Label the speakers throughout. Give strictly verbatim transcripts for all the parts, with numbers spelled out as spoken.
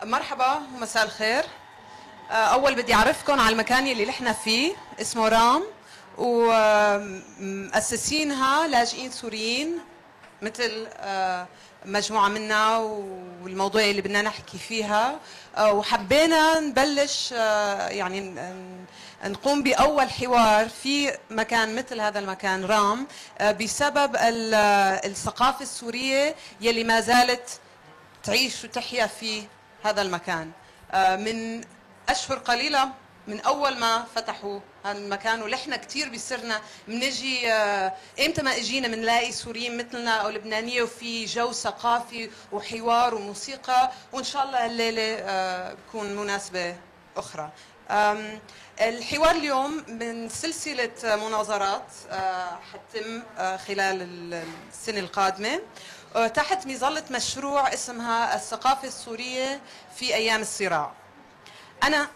Speaker 1: مرحبا ومساء الخير. أول بدي أعرفكم على المكان اللي نحن فيه، اسمه رام، ومؤسسينها لاجئين سوريين مثل مجموعة منا، والموضوع اللي بدنا نحكي فيها. وحبينا نبلش يعني نقوم بأول حوار في مكان مثل هذا المكان رام بسبب الثقافة السورية يلي ما زالت تعيش وتحيا في هذا المكان. من أشهر قليلة من أول ما فتحوا هذا المكان، ونحن كثير بيصيرنا بنجي إمتى ما إجينا بنلاقي سوريين مثلنا أو لبنانية، وفي جو ثقافي وحوار وموسيقى، وإن شاء الله الليلة بكون مناسبة أخرى. الحوار اليوم من سلسلة مناظرات حتتم خلال السنة القادمة تحت مظلة مشروع اسمها الثقافة السورية في أيام الصراع. أنا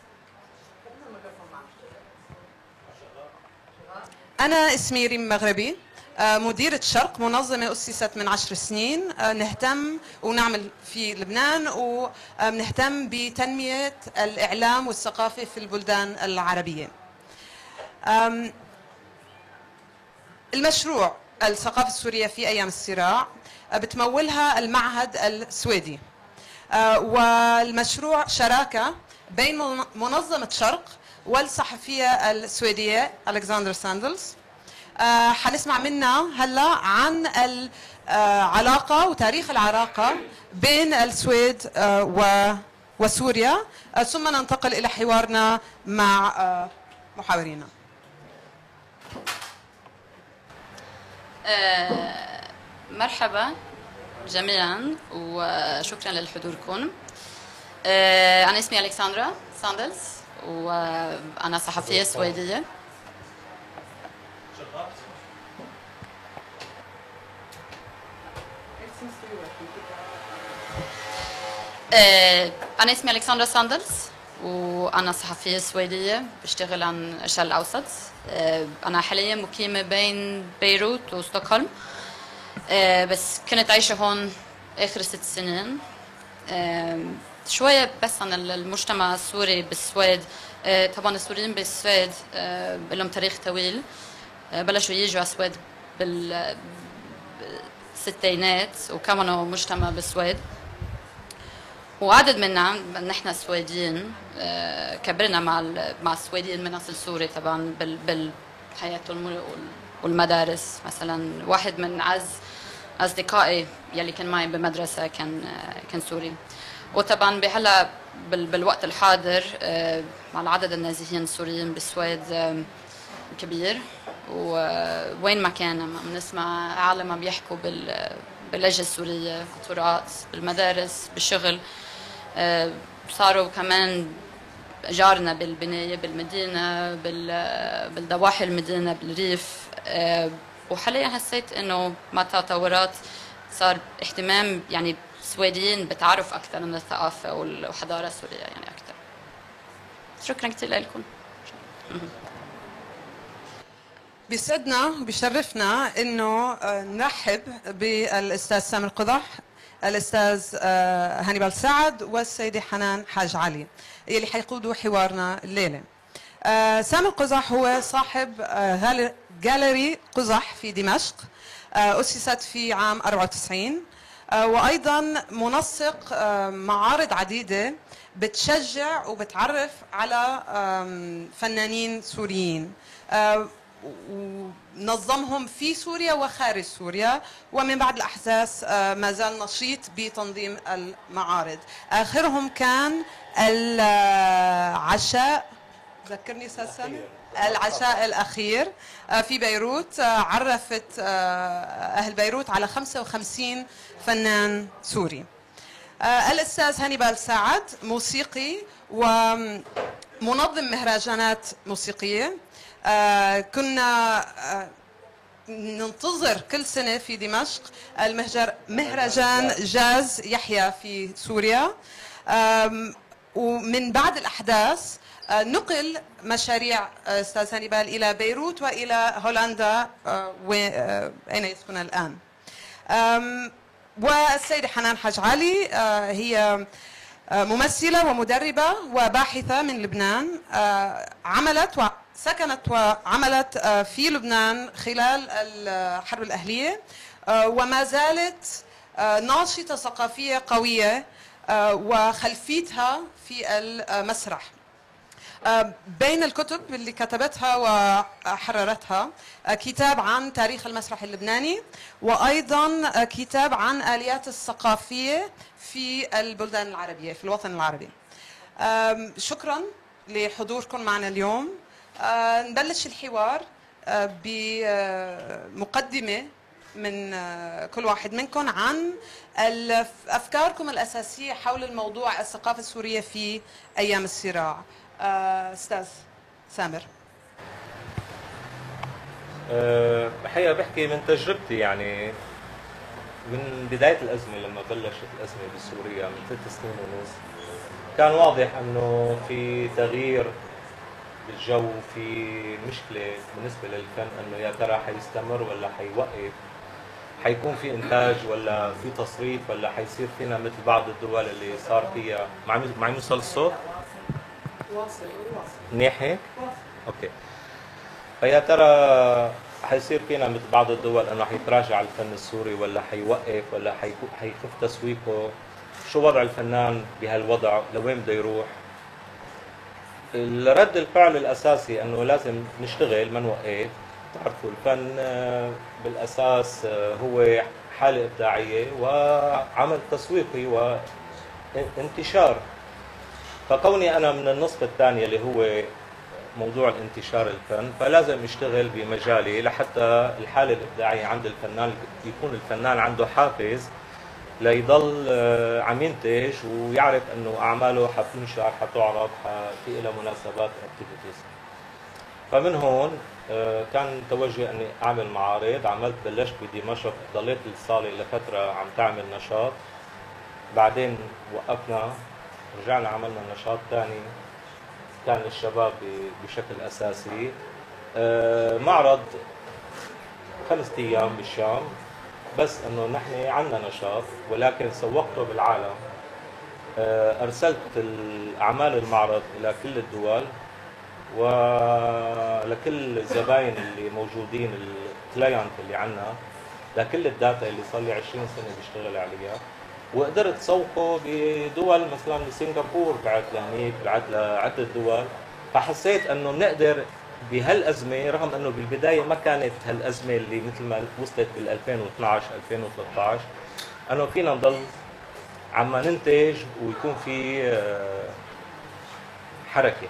Speaker 1: أنا اسمي ريم مغربي، مديرة شرق، منظمة أسست من عشر سنين نهتم ونعمل في لبنان، ونهتم بتنمية الإعلام والثقافة في البلدان العربية. المشروع الثقافة السورية في أيام الصراع بتمولها المعهد السويدي، والمشروع شراكة بين منظمة شرق والصحفية السويدية ألكسندر ساندلز. حنسمع منها هلا عن العلاقة وتاريخ العلاقة بين السويد وسوريا، ثم ننتقل إلى حوارنا مع محاورينا.
Speaker 2: مرحبا جميعا وشكرا لحضوركم. أنا اسمي ألكسندرا ساندلز وأنا صحفية سويدية. أنا اسمي ألكسندرا ساندلز وأنا صحفية سويدية بشتغل عن الشرق الأوسط. أنا حاليا مقيمة بين بيروت وستوكهولم، بس كنت عايشة هون آخر ست سنين. شوية بس عن المجتمع السوري بالسويد. طبعا السوريين بالسويد لهم تاريخ طويل، بلشوا يجوا على السويد بالستينات وكونوا مجتمع بالسويد، وعدد منا نحن السويديين كبرنا مع مع السويديين من اصل سوري طبعا بالحياه والمدارس. مثلا واحد من اعز اصدقائي يلي كان معي بمدرسه كان كان سوري. وطبعا بهلا بالوقت الحاضر مع العدد النازحين السوريين بالسويد كبير، ووين ما كان عم نسمع عالم عم يحكوا باللهجه السوريه، بالطرقات، بالمدارس، بالشغل. صاروا كمان جارنا بالبنايه بالمدينه، بالضواحي المدينه، بالريف. وحاليا حسيت انه مع التطورات صار اهتمام يعني السويديين بتعرف اكثر عن الثقافه والحضاره السوريه يعني اكثر. شكرا كثير لكم.
Speaker 1: بيسعدنا وبيشرفنا انه نرحب بالاستاذ سامر قضح، الاستاذ هانيبال سعد، والسيده حنان حاج علي يلي حيقودوا حوارنا الليله. سامر قزح هو صاحب جاليري قزح في دمشق، أسست في عام أربعة وتسعين، وأيضا منسق معارض عديدة بتشجع وبتعرف على فنانين سوريين، ونظمهم في سوريا وخارج سوريا، ومن بعد الأحداث ما زال نشيط بتنظيم المعارض. آخرهم كان العشاء، ذكرني أستاذ سامر، العشاء الأخير في بيروت، عرفت أهل بيروت على خمسة وخمسين فنان سوري. الأستاذ هانيبال سعد موسيقي ومنظم مهرجانات موسيقية. كنا ننتظر كل سنة في دمشق المهرجان جاز يحيى في سوريا، ومن بعد الأحداث نقل مشاريع أستاذ هانيبال إلى بيروت وإلى هولندا وأين يسكن الآن. والسيدة حنان حاج علي هي ممثلة ومدربة وباحثة من لبنان، عملت وسكنت وعملت في لبنان خلال الحرب الأهلية، وما زالت ناشطة ثقافية قوية وخلفيتها في المسرح. بين الكتب اللي كتبتها وحررتها كتاب عن تاريخ المسرح اللبناني، وأيضا كتاب عن آليات الثقافية في البلدان العربية في الوطن العربي. شكرا لحضوركم معنا اليوم. نبلش الحوار بمقدمة من كل واحد منكم عن أفكاركم الأساسية حول الموضوع الثقافة السورية في أيام الصراع. أستاذ سامر.
Speaker 3: أه بحقيقة بحكي من تجربتي، يعني من بداية الأزمة لما بلشت الأزمة بسوريا من ثلاث سنين ونص، كان واضح أنه في تغيير بالجو، في مشكلة بالنسبة للفن، أنه يا ترى حيستمر ولا حيوقف، حيكون في إنتاج ولا في تصريف، ولا حيصير فينا مثل بعض الدول اللي صار فيها. معي معي يوصل الصوت؟
Speaker 1: واصل واصل
Speaker 3: منيح هيك؟ اوكي. فيا ترى حيصير فينا مثل بعض الدول انه حيتراجع الفن السوري ولا حيوقف ولا حيخف تسويقه؟ شو وضع الفنان بهالوضع؟ لوين بده يروح؟ الرد الفعل الاساسي انه لازم نشتغل ما نوقف. تعرفوا الفن بالاساس هو حالة ابداعية وعمل تسويقي وانتشار. فكوني أنا من النصف الثانية اللي هو موضوع الانتشار الفن، فلازم اشتغل بمجالي لحتى الحالة الإبداعية عند الفنان يكون الفنان عنده حافز ليضل عم ينتج ويعرف انه اعماله حتنشر، حتعرض، حفي لها مناسبات اكتيفيتيز. فمن هون كان توجهي اني اعمل معارض. عملت بلشت بدمشق، ضليت الصالة لفترة عم تعمل نشاط، بعدين وقفنا، رجعنا عملنا نشاط ثاني كان للشباب بشكل اساسي. معرض خمسة ايام بالشام، بس انه نحن عندنا نشاط ولكن سوقته بالعالم. ارسلت الاعمال المعرض الى كل الدول ولكل الزباين اللي موجودين، الكلاينت اللي عندنا، لكل الداتا اللي صار لي عشرين سنه بشتغل عليها، وقدرت سوقه بدول مثلا سنغافور، بعت لهنيك، بعت لعده دول. فحسيت انه بنقدر بهالازمه، رغم انه بالبدايه ما كانت هالازمه اللي مثل ما وصلت بال ألفين واثنعش ألفين وثلاثة عشر، انه فينا نضل عم ننتج ويكون في حركه.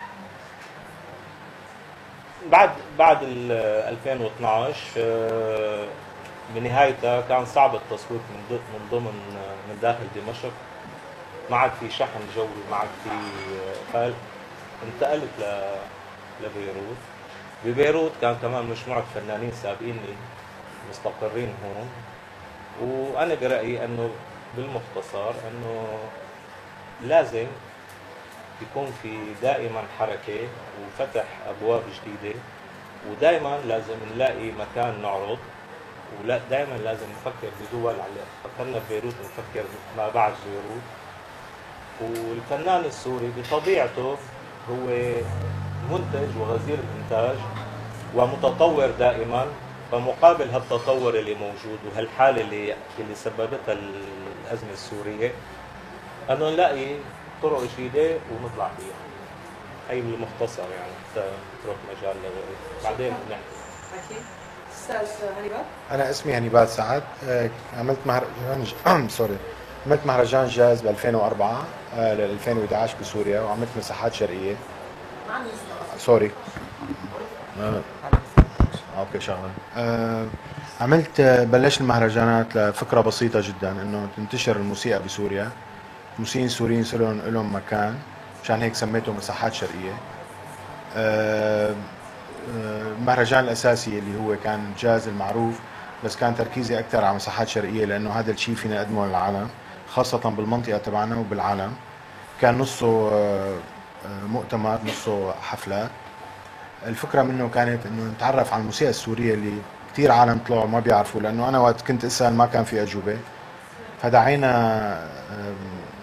Speaker 3: بعد بعد ال ألفين واثنعش بنهايتها كان صعب التسويق من من ضمن من داخل دمشق، ما عاد في شحن جوي، ما عاد في. فانتقلت ل لبيروت. ببيروت كان كمان مجموعة فنانين سابقيني مستقرين هون، وأنا برأيي أنه بالمختصر أنه لازم يكون في دائما حركة وفتح أبواب جديدة، ودائما لازم نلاقي مكان نعرض، ولا دائما لازم نفكر بدول. على فكرنا ببيروت نفكر ما بعد بيروت. والفنان السوري بطبيعته هو منتج وغزير الانتاج ومتطور دائما، فمقابل هالتطور اللي موجود وهالحاله اللي اللي سببتها الازمه السوريه، انه نلاقي طرق جديده ونطلع فيها. هي بالمختصر يعني، حتى نترك مجال لغيري بعدين نحكي.
Speaker 1: اكيد. استاذ هنيبال.
Speaker 4: انا اسمي هنيبال سعد. عملت مهرجان سوري عملت مهرجان جاز ب ألفين وأربعة ل ألفين وأحد عشر بسوريا، وعملت مساحات شرقيه. سوري آه. اوكي شغله. آه. عملت بلشت المهرجانات لفكره بسيطه جدا، انه تنتشر الموسيقى بسوريا، الموسيقيين السوريين يصير لهم مكان، مشان هيك سميته مساحات شرقيه. آه. المهرجان الاساسي اللي هو كان جاز المعروف، بس كان تركيزي اكثر على مساحات شرقيه، لانه هذا الشيء فينا نقدمه للعالم، خاصه بالمنطقه تبعنا وبالعالم. كان نصه مؤتمر، نصه حفلات. الفكره منه كانت انه نتعرف على الموسيقى السوريه اللي كثير عالم طلعوا ما بيعرفوا، لانه انا وقت كنت اسال ما كان في اجوبه. فدعينا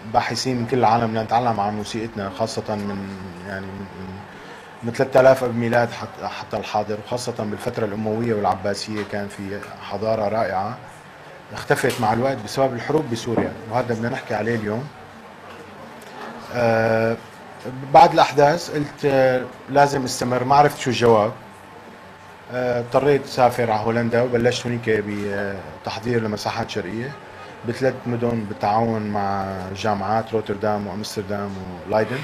Speaker 4: باحثين من كل العالم بدنا نتعلم عن موسيقتنا، خاصة من يعني من من ثلاثة آلاف قبل الميلاد حتى الحاضر، وخاصة بالفترة الأموية والعباسية كان في حضارة رائعة اختفت مع الوقت بسبب الحروب بسوريا، وهذا بدنا نحكي عليه اليوم. آه بعد الأحداث قلت آه لازم استمر، ما عرفت شو الجواب. اضطريت آه أسافر على هولندا وبلشت هنيك بتحضير لمساحات شرقية بثلاث مدن بالتعاون مع جامعات روتردام وأمستردام ولايدن.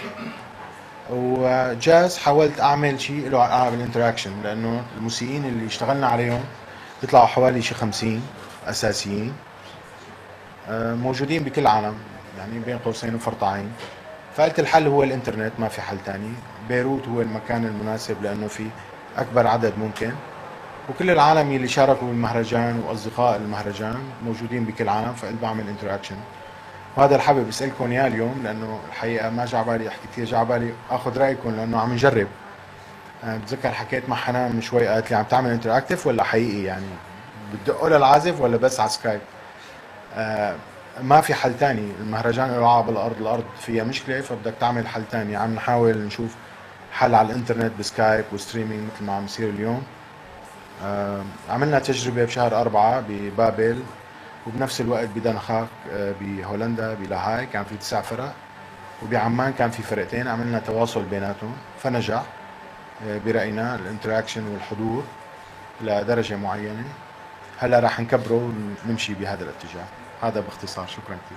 Speaker 4: وجاز حاولت اعمل شيء له علاقه بالانتراكشن، لانه الموسيقيين اللي اشتغلنا عليهم بيطلعوا حوالي شي خمسين اساسيين موجودين بكل العالم، يعني بين قوسين وفرطعين. فقلت الحل هو الانترنت، ما في حل تاني. بيروت هو المكان المناسب لانه في اكبر عدد ممكن، وكل العالم اللي شاركوا بالمهرجان واصدقاء المهرجان موجودين بكل العالم، فقلت بعمل انتراكشن. وهذا اللي حابب اسالكم اياه اليوم، لانه الحقيقه ما جا بالي احكي كثير، جا بالي اخذ رايكم لانه عم نجرب. أه بتذكر حكيت مع حنان من شوي، قالت لي عم تعمل انتراكتيف ولا حقيقي، يعني بتدقوا للعازف ولا بس على سكايب؟ أه ما في حل تاني، المهرجان له عاب بالارض، الارض فيها مشكله، فبدك تعمل حل تاني. عم نحاول نشوف حل على الانترنت بسكايب وستريمينج مثل ما عم يصير اليوم. أه عملنا تجربه بشهر أربعة ببابل، وبنفس الوقت بدنخاك بهولندا بلاهاي كان في تسع فرق، وبعمان كان في فرقتين، عملنا تواصل بيناتهم فنجح برأينا الانتراكشن والحضور لدرجة معينة. هلا راح نكبره ونمشي بهذا الاتجاه. هذا باختصار، شكرا كثير.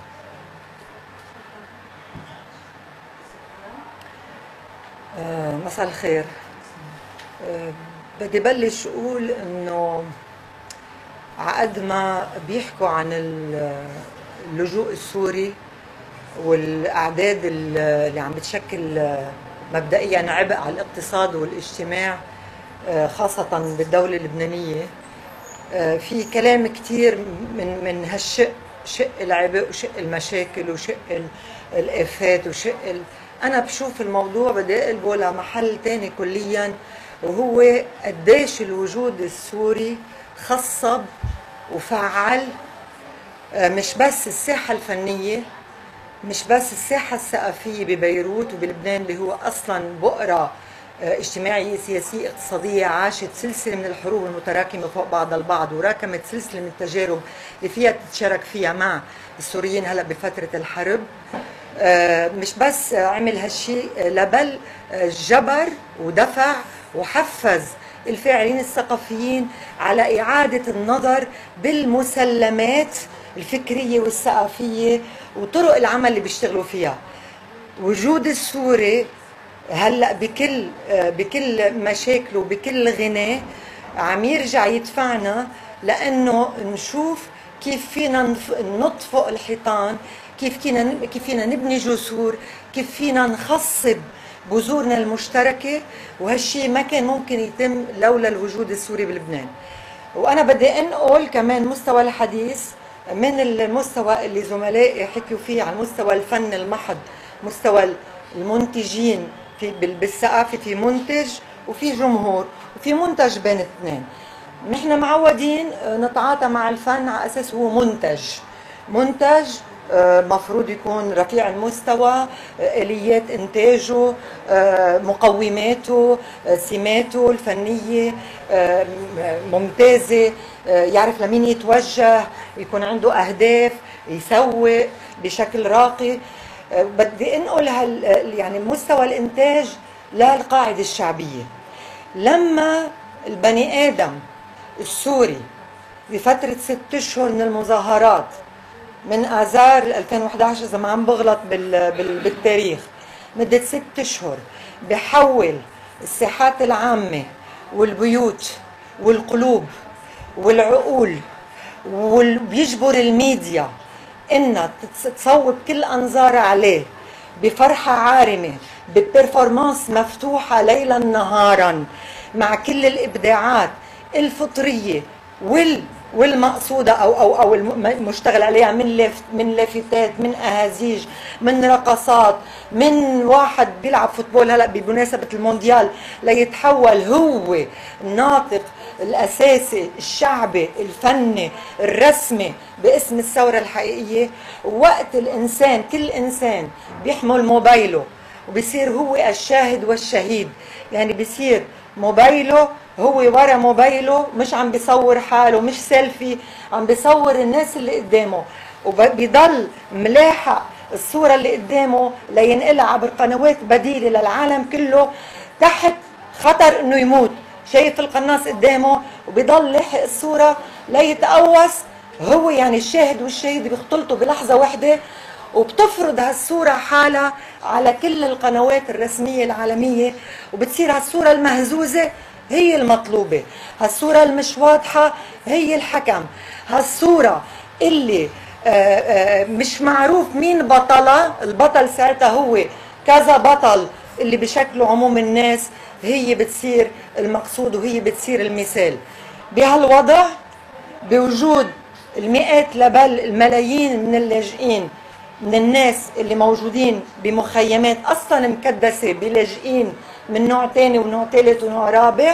Speaker 5: آه مساء الخير. آه بدي بلش اقول انه عقد ما بيحكوا عن اللجوء السوري والاعداد اللي عم بتشكل مبدئيا عبء على الاقتصاد والاجتماع خاصة بالدولة اللبنانية، في كلام كتير من من هالشق، شق العبء وشق المشاكل وشق الآفات وشق ال... أنا بشوف الموضوع بدي أقلبه لمحل تاني كليا، وهو قديش الوجود السوري خصب وفعل مش بس الساحة الفنية، مش بس الساحة الثقافية ببيروت وبلبنان اللي هو أصلا بؤرة اجتماعية سياسية اقتصادية عاشت سلسلة من الحروب المتراكمة فوق بعض البعض، وراكمت سلسلة من التجارب اللي فيها تتشارك فيها مع السوريين هلأ بفترة الحرب. مش بس عمل هالشيء، لبل جبر ودفع وحفز الفاعلين الثقافيين على إعادة النظر بالمسلمات الفكرية والثقافية وطرق العمل اللي بيشتغلوا فيها. وجود السوري هلأ بكل بكل مشاكله وبكل غناه عم يرجع يدفعنا لأنه نشوف كيف فينا ننط فوق الحيطان، كيف فينا كيف فينا نبني جسور، كيف فينا نخصب بذورنا المشتركة، وهالشيء ما كان ممكن يتم لولا الوجود السوري بلبنان. وأنا بدي أنقل كمان مستوى الحديث من المستوى اللي زملائي حكوا فيه على مستوى الفن المحض، مستوى المنتجين في بالثقافة، في منتج وفي جمهور وفي منتج بين الاثنين. نحن معودين نتعاطى مع الفن على أساس هو منتج، منتج مفروض يكون رفيع المستوى، آليات إنتاجه، مقوماته، سماته الفنية ممتازة، يعرف لمين يتوجه، يكون عنده أهداف، يسوق بشكل راقي. بدي انقل هال يعني مستوى الإنتاج للقاعدة الشعبية. لما البني آدم السوري بفترة ست أشهر من المظاهرات من آذار ألفين وإحدى عشر إذا ما عم بغلط بال... بال... بالتاريخ، مدة ست أشهر بحول الساحات العامة والبيوت والقلوب والعقول، وبيجبر الميديا إنها تصوب كل أنظارها عليه بفرحة عارمة، ببرفورمانس مفتوحة ليلا نهارا، مع كل الإبداعات الفطرية وال والمقصودة أو أو أو المشتغل عليها من لفت، من لافتات، من أهازيج، من رقصات، من واحد بيلعب فوتبول هلا بمناسبة المونديال ليتحول هو الناطق الأساسي الشعبي الفني الرسمي باسم الثورة الحقيقية. وقت الإنسان كل إنسان بيحمل موبايله وبيصير هو الشاهد والشهيد، يعني بيصير موبايله هو ورا موبايله، مش عم بيصور حاله، مش سيلفي، عم بيصور الناس اللي قدامه، وبيضل ملاحق الصورة اللي قدامه لينقلها عبر قنوات بديلة للعالم كله تحت خطر انه يموت. شايف القناص قدامه وبيضل لاحق الصورة ليتقوس هو، يعني الشاهد والشهيد بيختلطوا بلحظة واحدة، وبتفرض هالصورة حالها على كل القنوات الرسمية العالمية، وبتصير هالصورة المهزوزة هي المطلوبة، هالصورة المش واضحة هي الحكم، هالصورة اللي آآ آآ مش معروف مين بطلها، البطل ساعتها هو كذا بطل اللي بشكلوا عموم الناس، هي بتصير المقصود وهي بتصير المثال. بهالوضع بوجود المئات لبل الملايين من اللاجئين، من الناس اللي موجودين بمخيمات اصلا مكدسه بلاجئين من نوع ثاني ونوع ثالث ونوع رابع،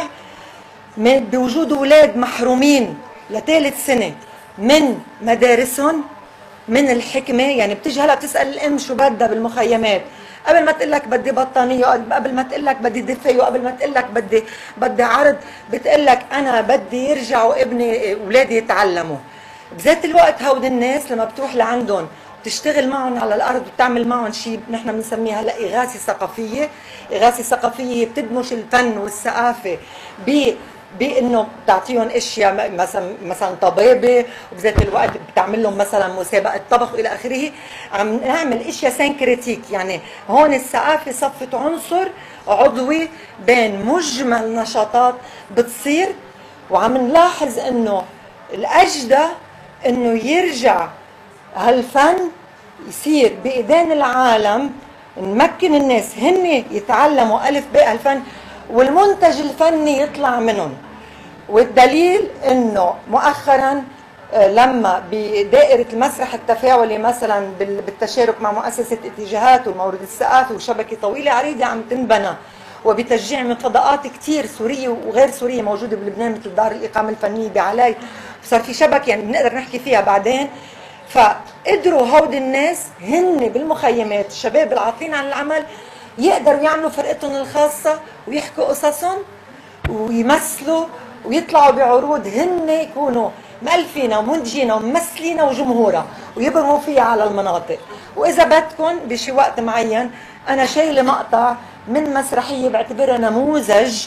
Speaker 5: بوجود اولاد محرومين لثالث سنه من مدارسهم، من الحكمه، يعني بتيجي هلا بتسال الام شو بدها بالمخيمات، قبل ما تقول لك بدي بطانيه، قبل ما تقول لك بدي دفايه، وقبل ما تقول لك بدي بدي عرض، بتقول لك انا بدي يرجعوا ابني اولادي يتعلموا. بذات الوقت هود الناس لما بتروح لعندهم تشتغل معهم على الارض وتعمل معهم شيء نحن بنسميها هلا اغاثه ثقافيه. اغاثه ثقافيه بتدمج الفن والثقافه ب بانه بتعطيهم اشياء مثلا مثلا طبابه، وبذات الوقت بتعمل لهم مثلا مسابقه طبخ والى اخره. عم نعمل اشياء سينكريتيك، يعني هون الثقافه صفت عنصر عضوي بين مجمل نشاطات بتصير، وعم نلاحظ انه الاجدى انه يرجع هالفن يصير بايدين العالم، نمكن الناس هن يتعلموا الف باء الفن والمنتج الفني يطلع منهم. والدليل انه مؤخرا لما بدائره المسرح التفاعلي مثلا بالتشارك مع مؤسسه اتجاهات والمورد الثقافي وشبكه طويله عريضه عم تنبنى، وبتشجيع من فضاءات كثير سوريه وغير سوريه موجوده بلبنان مثل دار الاقامه الفنيه بعلاي، صار في شبكه يعني بنقدر نحكي فيها بعدين. فقدروا هود الناس هن بالمخيمات الشباب العاطلين عن العمل يقدروا يعملوا فرقتهم الخاصه ويحكوا قصصهم ويمثلوا ويطلعوا بعروض هن يكونوا مؤلفين ومنتجين وممثلين وجمهورها ويبرموا فيها على المناطق. واذا بدكم بشي وقت معين انا شايله مقطع من مسرحيه بعتبرها نموذج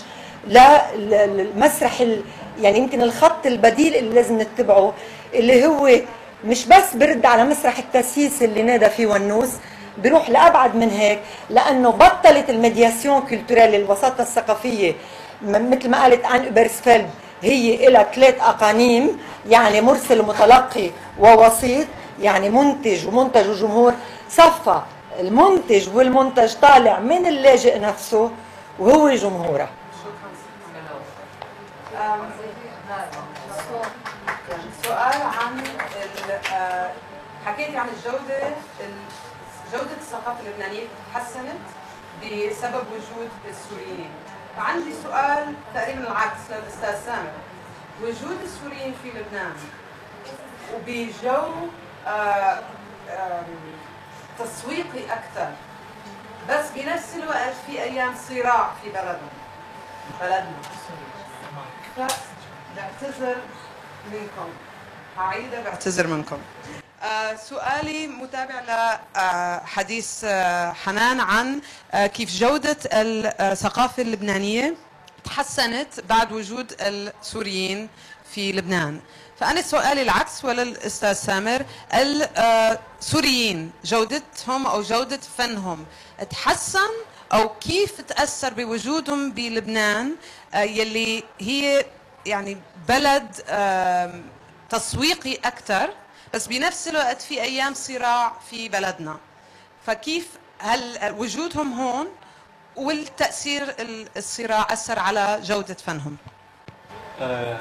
Speaker 5: للمسرح، يعني يمكن الخط البديل اللي لازم نتبعه، اللي هو مش بس برد على مسرح التسييس اللي نادى فيه ونوس، بيروح لابعد من هيك، لانه بطلت الميدياسيون كولتوريل الوساطه الثقافيه مثل ما قالت ان اوبرسفيلد هي لها ثلاث اقانيم، يعني مرسل ومتلقي ووسيط، يعني منتج ومنتج وجمهور. صفى المنتج والمنتج طالع من اللاجئ نفسه وهو جمهوره.
Speaker 1: سؤال عن حكيتي عن الجوده، جوده الثقافه اللبنانيه تحسنت بسبب وجود السوريين. فعندي سؤال تقريبا العكس للاستاذ سامر، وجود السوريين في لبنان وبجو آه آه تسويقي اكثر، بس بنفس الوقت في ايام صراع في بلدنا بلدنا بعتذر منكم، هعيدها بعتذر منكم. آه سؤالي متابع لحديث آه حنان عن آه كيف جودة الثقافة اللبنانية تحسنت بعد وجود السوريين في لبنان. فأنا سؤالي العكس وللأستاذ سامر، السوريين جودتهم أو جودة فنهم تحسن أو كيف تأثر بوجودهم بلبنان آه يلي هي يعني بلد آه تسويقي أكثر، بس بنفس الوقت في أيام صراع في بلدنا، فكيف هل وجودهم هون والتأثير الصراع أثر على جودة فنهم؟
Speaker 3: أه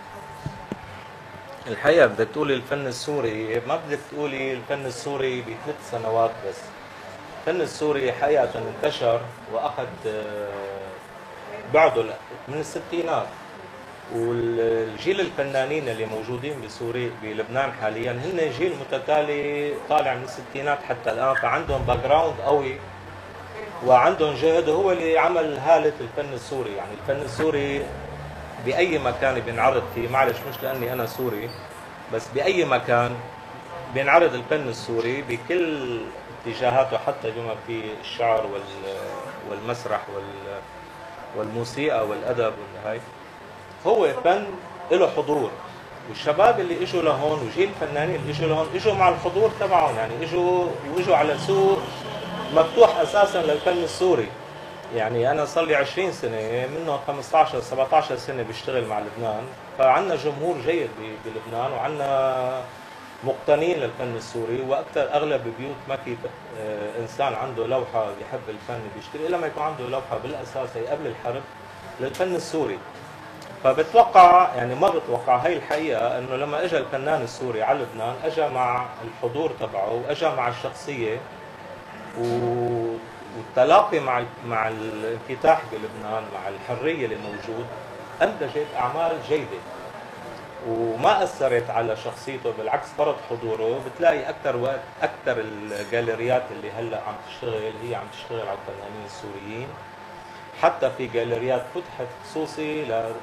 Speaker 3: الحقيقة بدك تقولي الفن السوري، ما بدك تقولي الفن السوري بثلاث سنوات بس. الفن السوري حقيقة انتشر وأخذ بعده من الستينات، والجيل الفنانين اللي موجودين بسوريا بلبنان حاليا هن جيل متتالي طالع من الستينات حتى الان، فعندهم باك جراوند قوي وعندهم جهد هو اللي عمل هاله الفن السوري. يعني الفن السوري باي مكان بينعرض فيه، معلش مش لاني انا سوري، بس باي مكان بينعرض الفن السوري بكل اتجاهاته، حتى بما في الشعر والمسرح والموسيقى والادب والهاي، هو فن له حضور. والشباب اللي اجوا لهون وجيل الفنانين اللي اجوا لهون اجوا مع الحضور تبعهم، يعني اجوا واجوا على سوق مفتوح اساسا للفن السوري. يعني انا صار لي عشرين سنه، منهم خمسة عشر سبعة عشر سنه بشتغل مع لبنان، فعندنا جمهور جيد بلبنان وعندنا مقتنين للفن السوري، واكثر اغلب البيوت ما في انسان عنده لوحه بيحب الفن بيشتري الا ما يكون عنده لوحه بالاساس هي قبل الحرب للفن السوري. فبتوقع يعني ما بتوقع، هي الحقيقه انه لما اجى الفنان السوري على لبنان اجى مع الحضور تبعه واجى مع الشخصيه والتلاقي مع مع الانفتاح بلبنان، مع الحريه اللي موجود، انتجت اعمال جيده وما اثرت على شخصيته، بالعكس فرض حضوره. بتلاقي اكثر وقت اكثر الجاليريات اللي هلا عم تشتغل هي عم تشتغل على الفنانين السوريين، حتى في جاليريات فتحت خصوصي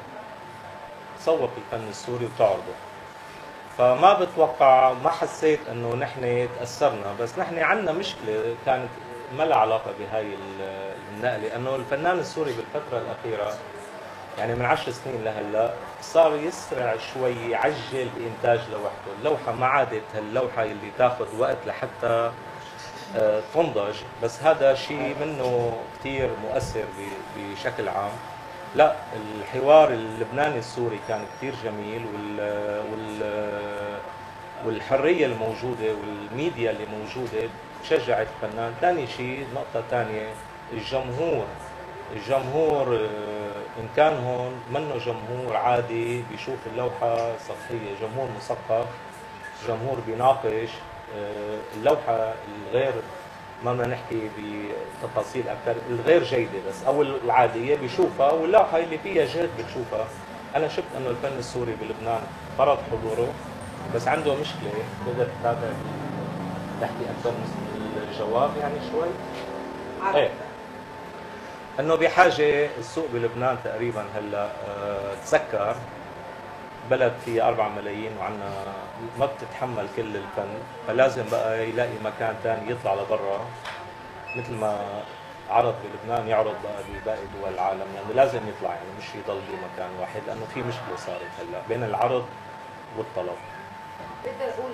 Speaker 3: لتسوق الفن السوري وتعرضه. فما بتوقع، ما حسيت انه نحن تاثرنا، بس نحن عندنا مشكله كانت ما لها علاقه بهاي النقله، انه الفنان السوري بالفتره الاخيره يعني من عشر سنين لهلا صار يسرع شوي، يعجل بانتاج لوحده، اللوحه ما عادت هاللوحه اللي تاخذ وقت لحتى تنضج، بس هذا شيء منه كثير مؤثر بشكل عام. لا، الحوار اللبناني السوري كان كثير جميل، وال وال والحريه الموجوده والميديا اللي موجوده شجعت الفنان. ثاني شيء، نقطه ثانيه، الجمهور الجمهور ان كان هون منه جمهور عادي بيشوف اللوحه سطحيه، جمهور مثقف، جمهور بيناقش اللوحه الغير، ما بدنا نحكي بتفاصيل اكثر، الغير جيده بس او العاديه بيشوفها، واللوحه اللي فيها جهد بتشوفها. انا شفت انه الفن السوري بلبنان فرض حضوره، بس عنده مشكله، تقدر تتابع تحكي اكثر من الجواب يعني شوي؟ ايه، انه بحاجه السوق بلبنان تقريبا هلا أه تسكر، بلد فيه أربعة ملايين وعنا ما بتتحمل كل الفن، فلازم بقى يلاقي مكان ثاني يطلع لبرا، مثل ما عرض بلبنان يعرض بقى بباقي دول العالم، يعني لازم يطلع، يعني مش يضل بمكان واحد، لانه في مشكله صارت هلا بين العرض والطلب.
Speaker 1: بقدر اقول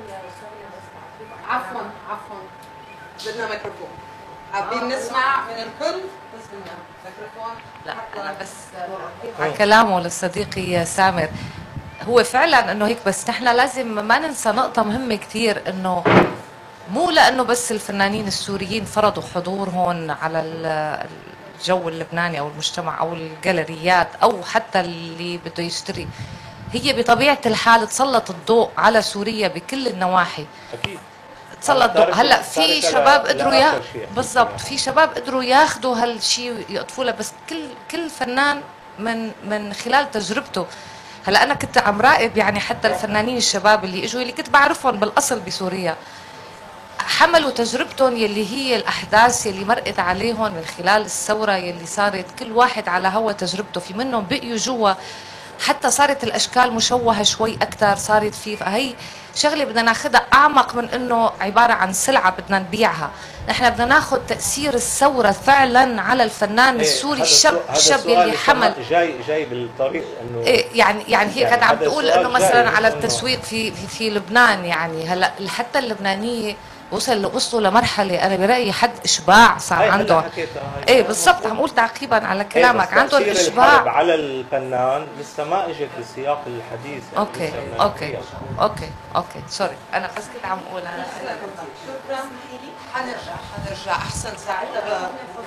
Speaker 1: عفوا عفوا بدنا ميكروفون، حابين نسمع من الكل بس بدنا ميكروفون.
Speaker 6: لا انا بس على كلامه لصديقي سامر، هو فعلا انه هيك، بس نحن لازم ما ننسى نقطة مهمة كثير، انه مو لانه بس الفنانين السوريين فرضوا حضور هون على الجو اللبناني او المجتمع او الجاليريات او حتى اللي بده يشتري، هي بطبيعة الحال تسلط الضوء على سوريا بكل النواحي.
Speaker 3: اكيد
Speaker 6: تسلط الضوء. هلا في شباب قدروا يا بالضبط، في شباب قدروا ياخذوا هالشيء يقطفوا له، بس كل كل فنان من من خلال تجربته. هلا انا كنت عم راقب يعني حتى الفنانين الشباب اللي اجوا، اللي كنت بعرفهم بالاصل بسوريا، حملوا تجربتهم يلي هي الاحداث يلي مرقت عليهم من خلال الثوره يلي صارت، كل واحد على هوا تجربته، في منهم بقيوا جوا، حتى صارت الاشكال مشوهه شوي اكثر، صارت في، فهي شغله بدنا ناخذها اعمق من انه عباره عن سلعه بدنا نبيعها، نحن بدنا ناخذ تاثير الثوره فعلا على الفنان
Speaker 3: إيه
Speaker 6: السوري، الشاب الشاب اللي حمل
Speaker 3: جاي جاي بالطريق انه
Speaker 6: إيه يعني يعني هي كانت عم تقول انه مثلا على
Speaker 3: إنه
Speaker 6: التسويق في في, في لبنان، يعني هلا حتى اللبنانيه وصل وصلوا لمرحله انا برايي حد اشباع صار عندهم. ايه بالضبط، عم اقول تعقيبا على كلامك،
Speaker 3: إيه
Speaker 6: عندهم اشباع
Speaker 3: على الفنان لسه ما اجت بالسياق الحديث. يعني
Speaker 6: اوكي اوكي اوكي اوكي سوري، انا بس كنت عم اقول انا
Speaker 1: شكرا. حنرجع حنرجع احسن ساعتها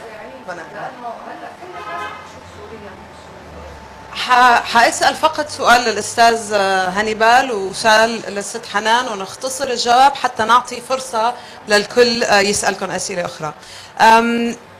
Speaker 1: حاسال فقط سؤال للاستاذ هانيبال وسؤال للست حنان، ونختصر الجواب حتى نعطي فرصه للكل يسالكم اسئله اخرى.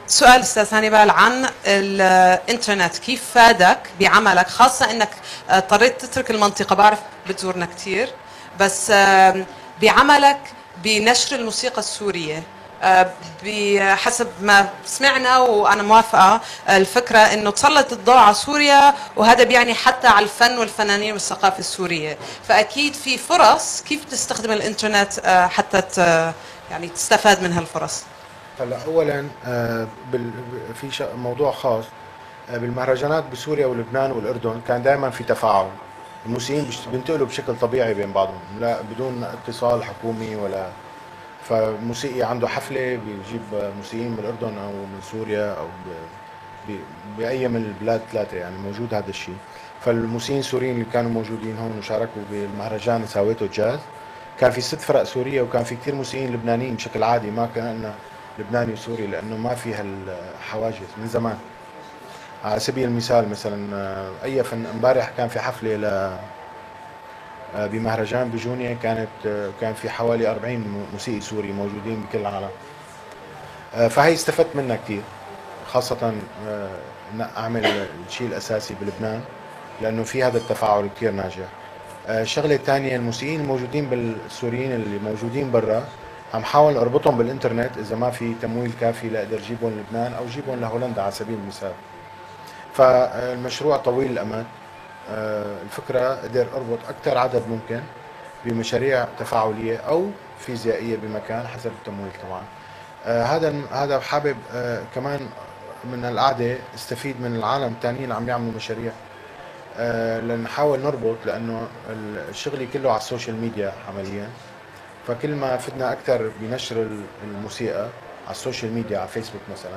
Speaker 1: سؤال استاذ هانيبال عن الانترنت، كيف فادك بعملك، خاصه انك اضطريت تترك المنطقه، بعرف بتزورنا كثير، بس بعملك بنشر الموسيقى السوريه، بحسب ما سمعنا وانا موافقه الفكره انه تسلط الضوء على سوريا، وهذا بيعني حتى على الفن والفنانين والثقافه السوريه، فاكيد في فرص كيف تستخدم الانترنت حتى يعني تستفاد من هالفرص.
Speaker 4: هلا اولا في موضوع خاص بالمهرجانات بسوريا ولبنان والاردن، كان دائما في تفاعل، الموسيقيين بينتقلوا بشكل طبيعي بين بعضهم، لا بدون اتصال حكومي ولا، فموسيقي عنده حفله بيجيب موسيقيين من الاردن او من سوريا او باي من البلاد ثلاثه، يعني موجود هذا الشيء. فالموسيقيين السوريين اللي كانوا موجودين هون وشاركوا بالمهرجان ساويته جاز، كان في ست فرق سوريه، وكان في كثير موسيقيين لبنانيين بشكل عادي، ما كان لنا لبناني وسوري لانه ما في هالحواجز من زمان. على سبيل المثال مثلا اي فن، امبارح كان في حفله ل بمهرجان بجونيا، كانت كان في حوالي أربعين موسيقي سوري موجودين بكل العالم، فهي استفدت منها كثير، خاصة اعمل الشيء الاساسي بلبنان لانه في هذا التفاعل كثير ناجح. الشغله الثانيه، الموسيقيين الموجودين بالسوريين اللي موجودين برا عم حاول اربطهم بالانترنت اذا ما في تمويل كافي لاقدر اجيبهم لبنان او اجيبهم لهولندا على سبيل المثال. فالمشروع طويل الامد، الفكره قدر اربط اكثر عدد ممكن بمشاريع تفاعليه او فيزيائيه بمكان حسب التمويل طبعا. هذا هذا حابب كمان من القعده استفيد من العالم الثانيين اللي عم يعملوا مشاريع، لنحاول نربط، لانه الشغل كله على السوشيال ميديا عمليا، فكل ما فدنا اكثر بنشر الموسيقى على السوشيال ميديا على فيسبوك مثلا،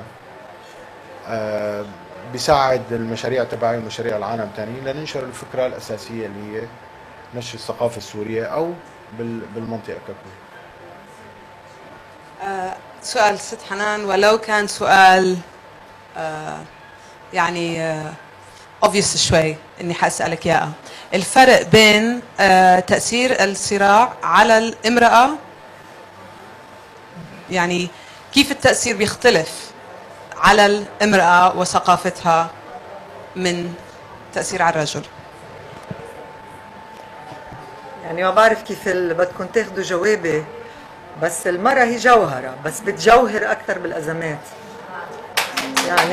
Speaker 4: بيساعد المشاريع تبعي ومشاريع العالم الثانيين لننشر الفكره الاساسيه اللي هي نشر الثقافه السوريه او بالمنطقه ككل.
Speaker 1: آه سؤال ست حنان، ولو كان سؤال آه يعني آه obvious شوي اني حاسالك اياه، الفرق بين آه تاثير الصراع على الامراه، يعني كيف التاثير بيختلف على الامراه وثقافتها من تاثير على الرجل؟
Speaker 5: يعني ما بعرف كيف بدكم تاخذوا جوابي، بس المرأة هي جوهرة، بس بتجوهر أكثر بالأزمات. يعني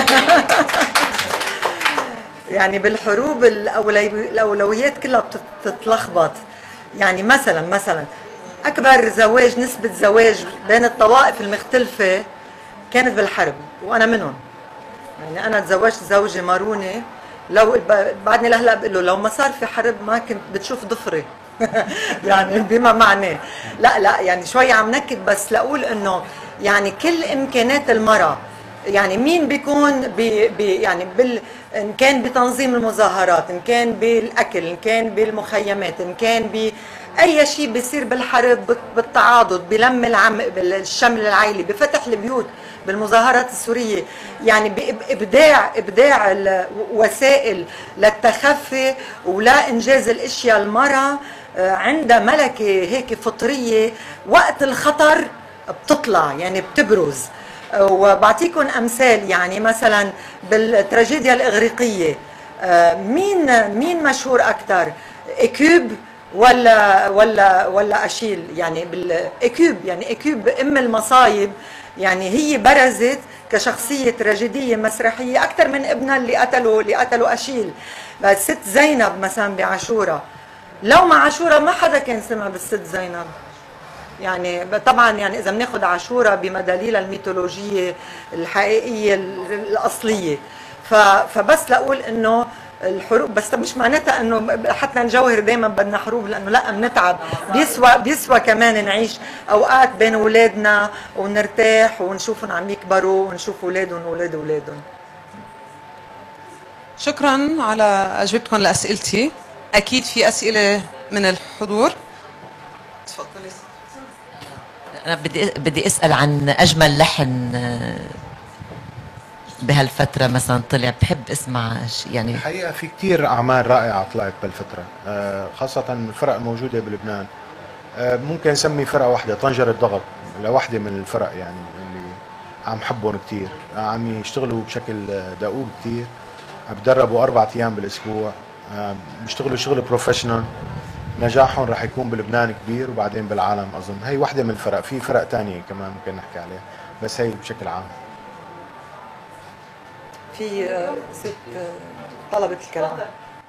Speaker 5: يعني بالحروب الأولويات كلها بتتلخبط. يعني مثلا مثلا أكبر زواج، نسبة زواج بين الطوائف المختلفة كانت بالحرب، وأنا منهم. يعني أنا تزوجت زوجي ماروني، لو بعدني لهلا بقول له لو ما صار في حرب ما كنت بتشوف ضفري. يعني بما معناه، لا لا يعني شوي عم نكد، بس لاقول انه يعني كل امكانات المراه، يعني مين بيكون بي بي يعني بال ان كان بتنظيم المظاهرات، ان كان بالاكل، ان كان بالمخيمات، ان كان ب اي شيء بيصير بالحرب، بالتعاضد، بلم العم بالشمل العائلي، بفتح البيوت، بالمظاهرات السوريه، يعني بابداع ابداع الوسائل للتخفي ولا انجاز الاشياء. المراه عندها ملكه هيك فطريه، وقت الخطر بتطلع يعني بتبرز. وبعطيكم امثال، يعني مثلا بالتراجيديا الاغريقيه مين مين مشهور اكثر، ايكوب ولا ولا ولا اشيل؟ يعني بالايكوب، يعني ايكوب ام المصايب، يعني هي برزت كشخصيه تراجيديه مسرحيه اكثر من ابنها اللي قتلوا اللي قتلوا اشيل. بس ست زينب مثلا بعاشوره، لو ما عاشوره ما حدا كان سمع بالست زينب. يعني طبعا يعني اذا بناخذ عاشوره بمداليلها الميثولوجيه الحقيقيه الاصليه، فبس لاقول انه الحروب، بس مش معناتها انه حتى نجوهر دائما بدنا حروب، لانه لا بنتعب، بيسوى بيسوى كمان نعيش اوقات بين اولادنا ونرتاح ونشوفهم عم يكبروا ونشوف اولادهم واولاد اولادهم.
Speaker 1: شكرا على اجوبتكم لاسئلتي. اكيد في اسئله من الحضور، تفضلي.
Speaker 7: انا بدي بدي اسال عن اجمل لحن بهالفترة مثلا طلع، بحب اسمع يعني.
Speaker 4: الحقيقة في كتير أعمال رائعة طلعت بالفترة، خاصة الفرق الموجودة بلبنان. ممكن نسمي فرقة واحدة، طنجرة ضغط، لوحدة من الفرق يعني اللي عم حبهم كثير، عم يشتغلوا بشكل دؤوب كثير، بتدربوا اربع ايام بالاسبوع، بيشتغلوا شغل بروفيشنال. نجاحهم رح يكون بلبنان كبير وبعدين بالعالم اظن. هي وحده من الفرق، في فرق ثانيه كمان ممكن نحكي عليها، بس هي بشكل عام.
Speaker 5: في ست طلبت الكلام.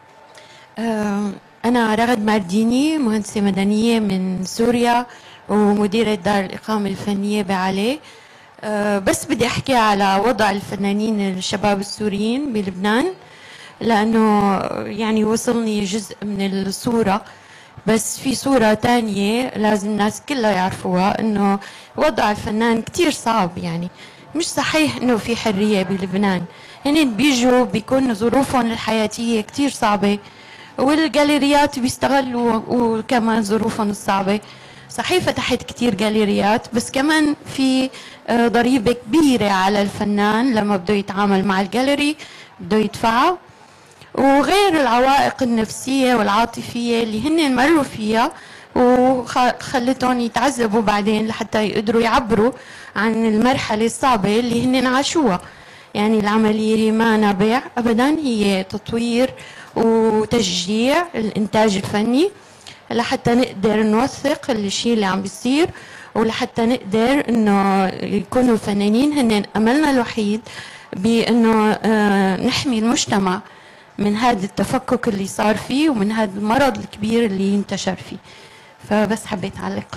Speaker 8: أنا رغد مارديني، مهندسة مدنية من سوريا ومديرة دار الإقامة الفنية بعلي. بس بدي أحكي على وضع الفنانين الشباب السوريين بلبنان، لأنه يعني وصلني جزء من الصورة، بس في صورة تانية لازم الناس كلها يعرفوها، إنه وضع الفنان كتير صعب. يعني مش صحيح إنه في حرية بلبنان، هن بيجوا بيكون ظروفهم الحياتية كتير صعبة، والجاليريات بيستغلوا وكمان ظروفهم الصعبة. صحيح فتحت كتير جاليريات، بس كمان في ضريبة كبيرة على الفنان لما بده يتعامل مع الجاليري، بده يدفعها، وغير العوائق النفسية والعاطفية اللي هن مروا فيها وخلتهم يتعذبوا بعدين لحتى يقدروا يعبروا عن المرحلة الصعبة اللي هن عاشوها. يعني العملية هي ما نبيع أبدا، هي تطوير وتشجيع الإنتاج الفني لحتى نقدر نوثق الشيء اللي عم بيصير، ولحتى نقدر إنه يكونوا الفنانين هن أملنا الوحيد بأنه نحمي المجتمع من هذا التفكك اللي صار فيه ومن هذا المرض الكبير اللي انتشر فيه. فبس حبيت أعلق.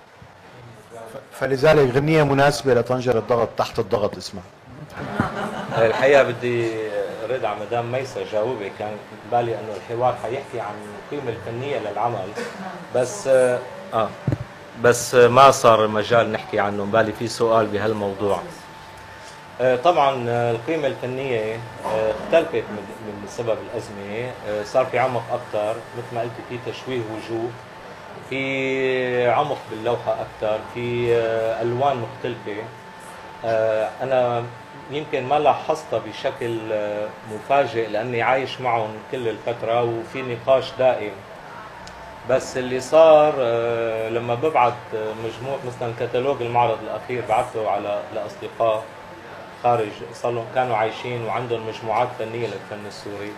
Speaker 4: فلذلك غنية مناسبة لطنجرة الضغط، تحت الضغط اسمها.
Speaker 3: الحقيقة بدي رد على مدام ميسة جاوبي، كان بالي انه الحوار حيحكي عن القيمة الفنية للعمل، بس اه بس ما صار مجال نحكي عنه، بالي في سؤال بهالموضوع. طبعا القيمة الفنية اختلفت من سبب الأزمة، صار في عمق أكثر، مثل ما قلت في تشويه وجوه، في عمق باللوحة أكثر، في ألوان مختلفة. أنا يمكن ما لاحظتها بشكل مفاجئ لأني عايش معهم كل الفترة وفي نقاش دائم، بس اللي صار لما ببعث مجموع مثلا كتالوج المعرض الأخير بعثته على لأصدقاء خارج صاروا كانوا عايشين وعندهم مجموعات فنية للفن السوري،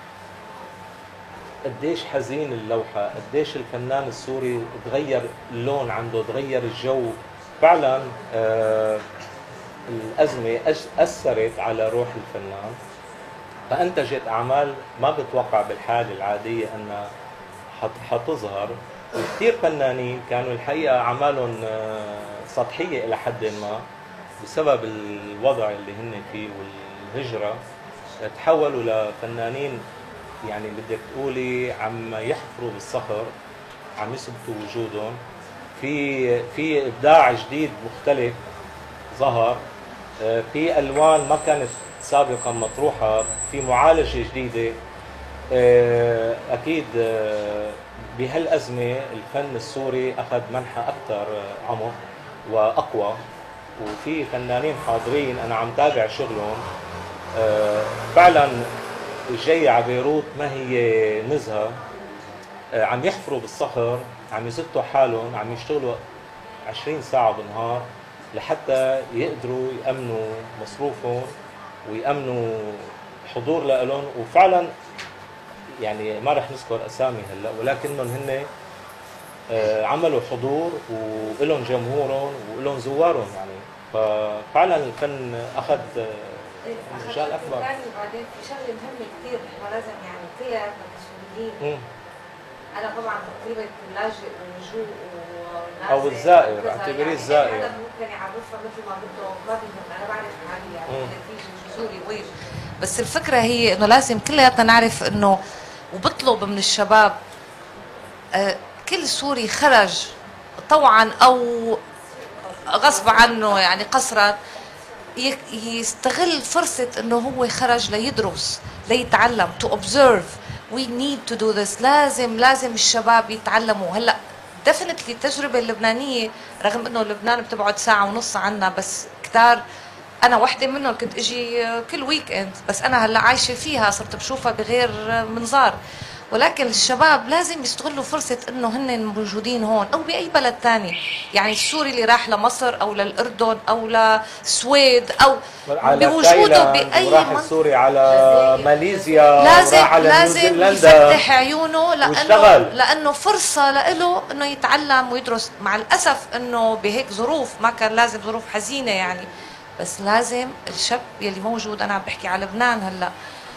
Speaker 3: قديش حزين اللوحة، قديش الفنان السوري تغير اللون عنده، تغير الجو. فعلا آه الأزمة أثرت على روح الفنان، فأنتجت أعمال ما بتوقع بالحالة العادية أنها حتظهر. وكثير فنانين كانوا الحقيقة أعمالهم آه سطحية إلى حد ما بسبب الوضع اللي هن فيه والهجرة، تحولوا لفنانين يعني بدك تقولي عم يحفروا بالصخر، عم يثبتوا وجودهم. في في ابداع جديد مختلف ظهر، في الوان ما كانت سابقا مطروحه، في معالجه جديده. اكيد بهالازمه الفن السوري اخذ منحى اكثر عمق واقوى، وفي فنانين حاضرين انا عم تابع شغلهم فعلا جاي على بيروت ما هي نزهه، عم يحفروا بالصخر، عم يزتوا حالهم، عم يشتغلوا عشرين ساعه بالنهار لحتى يقدروا يامنوا مصروفهم ويامنوا حضور لهم. وفعلا يعني ما رح نذكر اسامي هلا، ولكنهم هن عملوا حضور ولهم جمهورهم ولهم زوارهم يعني. ففعلا الفن اخذ مجال اكبر.
Speaker 9: بعدين في شغله مهمه كثير نحن لازم يعني كلياتنا كسوريين، انا طبعا تقريبا اللاجئ واللجوء والناس
Speaker 3: او الزائر، اعتبريه الزائر
Speaker 9: يعني ممكن يعرفها مثل ما بده، ما بيهم، انا بعرف حالي يعني نتيجه جذوري وين.
Speaker 6: بس الفكره هي انه لازم كلياتنا نعرف انه، وبطلب من الشباب آه كل سوري خرج طوعا او غصب عنه يعني قسرا يستغل فرصة انه هو خرج ليدرس ليتعلم to observe. we need to do this. لازم لازم الشباب يتعلموا. هلا definitely التجربة اللبنانية رغم انه لبنان بتبعد ساعة ونص عنا، بس كتار انا وحدة منهم كنت اجي كل ويك اند، بس انا هلا عايشة فيها صرت بشوفها بغير منظار. ولكن الشباب لازم يستغلوا فرصة انه هن موجودين هون او باي بلد ثاني، يعني السوري اللي راح لمصر او للاردن او للسويد او بوجوده باي
Speaker 3: وراح السوري على ماليزيا
Speaker 6: لازم
Speaker 3: على
Speaker 6: لازم يفتح عيونه لانه لانه فرصة له انه يتعلم ويدرس. مع الاسف انه بهيك ظروف ما كان لازم، ظروف حزينة يعني، بس لازم الشاب يلي موجود، انا عم بحكي على لبنان هلا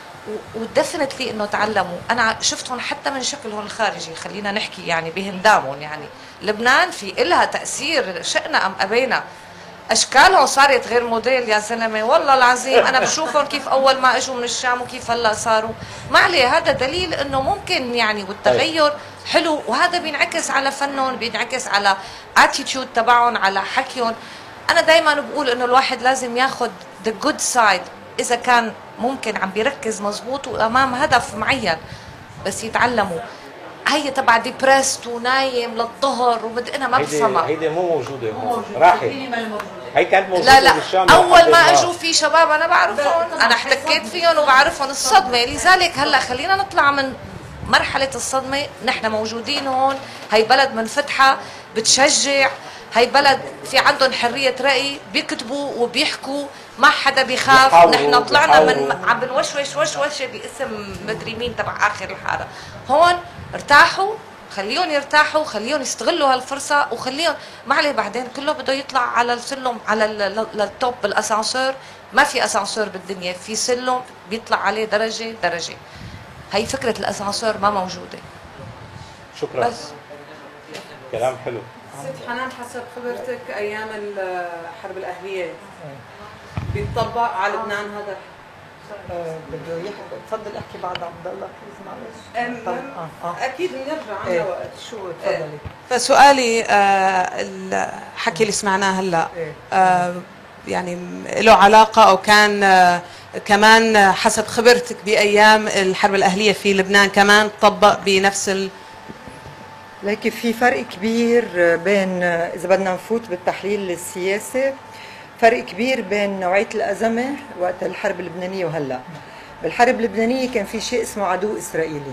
Speaker 6: ودفنتلي انه تعلموا، انا شفتهم حتى من شكلهم الخارجي، خلينا نحكي يعني بهندامهم. يعني لبنان في إلها تاثير شئنا ام ابينا، اشكالهم صارت غير موديل يا زلمه والله العظيم. انا بشوفهم كيف اول ما اجوا من الشام وكيف هلا صاروا. ما عليه، هذا دليل انه ممكن يعني، والتغير حلو، وهذا بينعكس على فنهم، بينعكس على اتيتيود تبعهم، على حكيهم. انا دائما بقول انه الواحد لازم ياخذ ذا جود سايد اذا كان ممكن عم بيركز مزبوط وامام هدف معين، بس يتعلموا. هي تبع ديبرست ونايم للظهر وبدي انا ما بفهمها.
Speaker 3: هيدي مو موجوده هون، راحت. هي كانت موجوده
Speaker 6: لا لا
Speaker 3: بالشام.
Speaker 6: اول ما اجوا في شباب انا بعرفهم، انا احتكيت فيهم وبعرفهم الصدمه. لذلك هلا خلينا نطلع من مرحله الصدمه، نحن موجودين هون، هي بلد منفتحه بتشجع، هي بلد في عندهم حريه راي، بيكتبوا وبيحكوا، ما حدا بيخاف. نحن طلعنا من عم بنوشوش وشوشه باسم مدري مين تبع اخر الحاره. هون ارتاحوا، خليهم يرتاحوا، خليهم يستغلوا هالفرصه، وخليهم ما عليه بعدين كله بده يطلع على السلم، على التوب بالاسانسور. ما في اسانسور بالدنيا، في سلم بيطلع عليه درجه درجه. هي فكره الاسانسور ما موجوده.
Speaker 3: شكرا بس. كلام حلو.
Speaker 1: ست حنان، حسب خبرتك ايام الحرب الاهليه بيتطبق على لبنان هذا؟
Speaker 5: أه بده يحكي. تفضل احكي بعد عبد الله بليز، معلش.
Speaker 1: آه آه. اكيد بنرجع عندنا وقت.
Speaker 5: شو تفضلي.
Speaker 1: فسؤالي، آه الحكي اللي سمعناه هلا آه يعني له علاقه او كان آه كمان حسب خبرتك بايام الحرب الاهليه في لبنان كمان طبق بنفس ال
Speaker 5: لكن في فرق كبير بين، اذا بدنا نفوت بالتحليل السياسي، فرق كبير بين نوعيه الازمه وقت الحرب اللبنانيه وهلا. بالحرب اللبنانيه كان في شيء اسمه عدو اسرائيلي،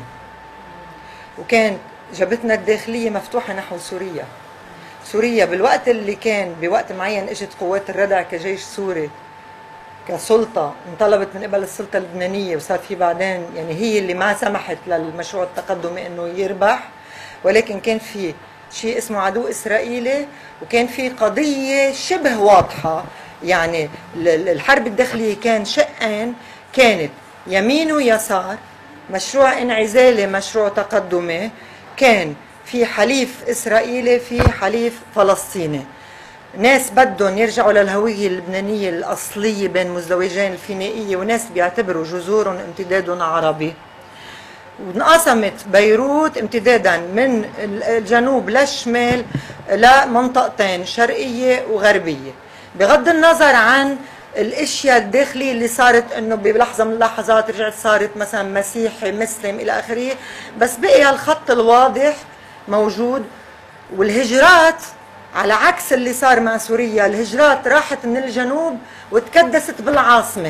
Speaker 5: وكان جبهتنا الداخليه مفتوحه نحو سوريا. سوريا بالوقت اللي كان بوقت معين اجت قوات الردع كجيش سوري كسلطه انطلبت من قبل السلطه اللبنانيه، وصار في بعدين يعني هي اللي ما سمحت للمشروع التقدمي انه يربح، ولكن كان في شيء اسمه عدو إسرائيلي، وكان في قضية شبه واضحة. يعني الحرب الداخلية كان شقين، كانت يمين ويسار، مشروع انعزالي مشروع تقدمي، كان في حليف إسرائيلي في حليف فلسطيني. ناس بدهم يرجعوا للهوية اللبنانية الأصلية بين مزدوجين الفينيقية، وناس بيعتبروا جذورهم امتدادهم عربي. وانقسمت بيروت امتدادا من الجنوب للشمال لمنطقتين شرقية وغربية، بغض النظر عن الاشياء الداخلية اللي صارت انه بلحظة من اللحظات رجعت صارت مثلا مسيحي مسلم الى اخره، بس بقي هالخط الواضح موجود. والهجرات على عكس اللي صار مع سوريا، الهجرات راحت من الجنوب وتكدست بالعاصمة،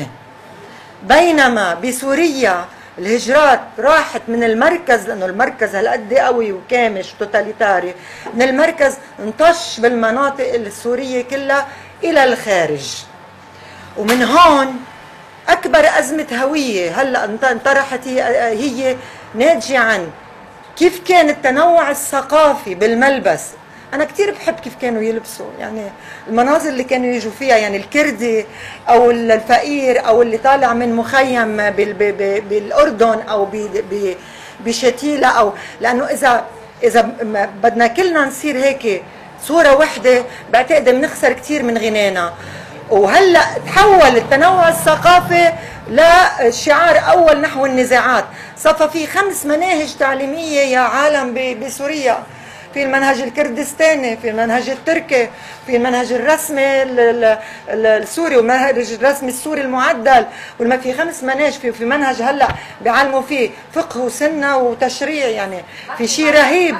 Speaker 5: بينما بسوريا الهجرات راحت من المركز، لانه المركز هالقد قوي وكامش توتاليتاري، من المركز انطش بالمناطق السوريه كلها الى الخارج. ومن هون اكبر ازمه هويه هلا انطرحت هي, هي ناتجه عن كيف كان التنوع الثقافي بالملبس. انا كثير بحب كيف كانوا يلبسوا، يعني المناظر اللي كانوا يجوا فيها، يعني الكردي او الفقير او اللي طالع من مخيم بالاردن او بشتيله، او لانه اذا اذا بدنا كلنا نصير هيك صوره وحده بعتقد بنخسر كثير من غنانا. وهلا تحول التنوع الثقافي لشعار اول نحو النزاعات. صفى في خمس مناهج تعليميه يا عالم بسوريا، في المنهج الكردستاني، في المنهج التركي، في المنهج الرسمي السوري، والمنهج الرسمي السوري المعدل، وما في خمس مناهج. في في منهج هلا بيعلموا فيه فقه وسنه وتشريع، يعني في شيء رهيب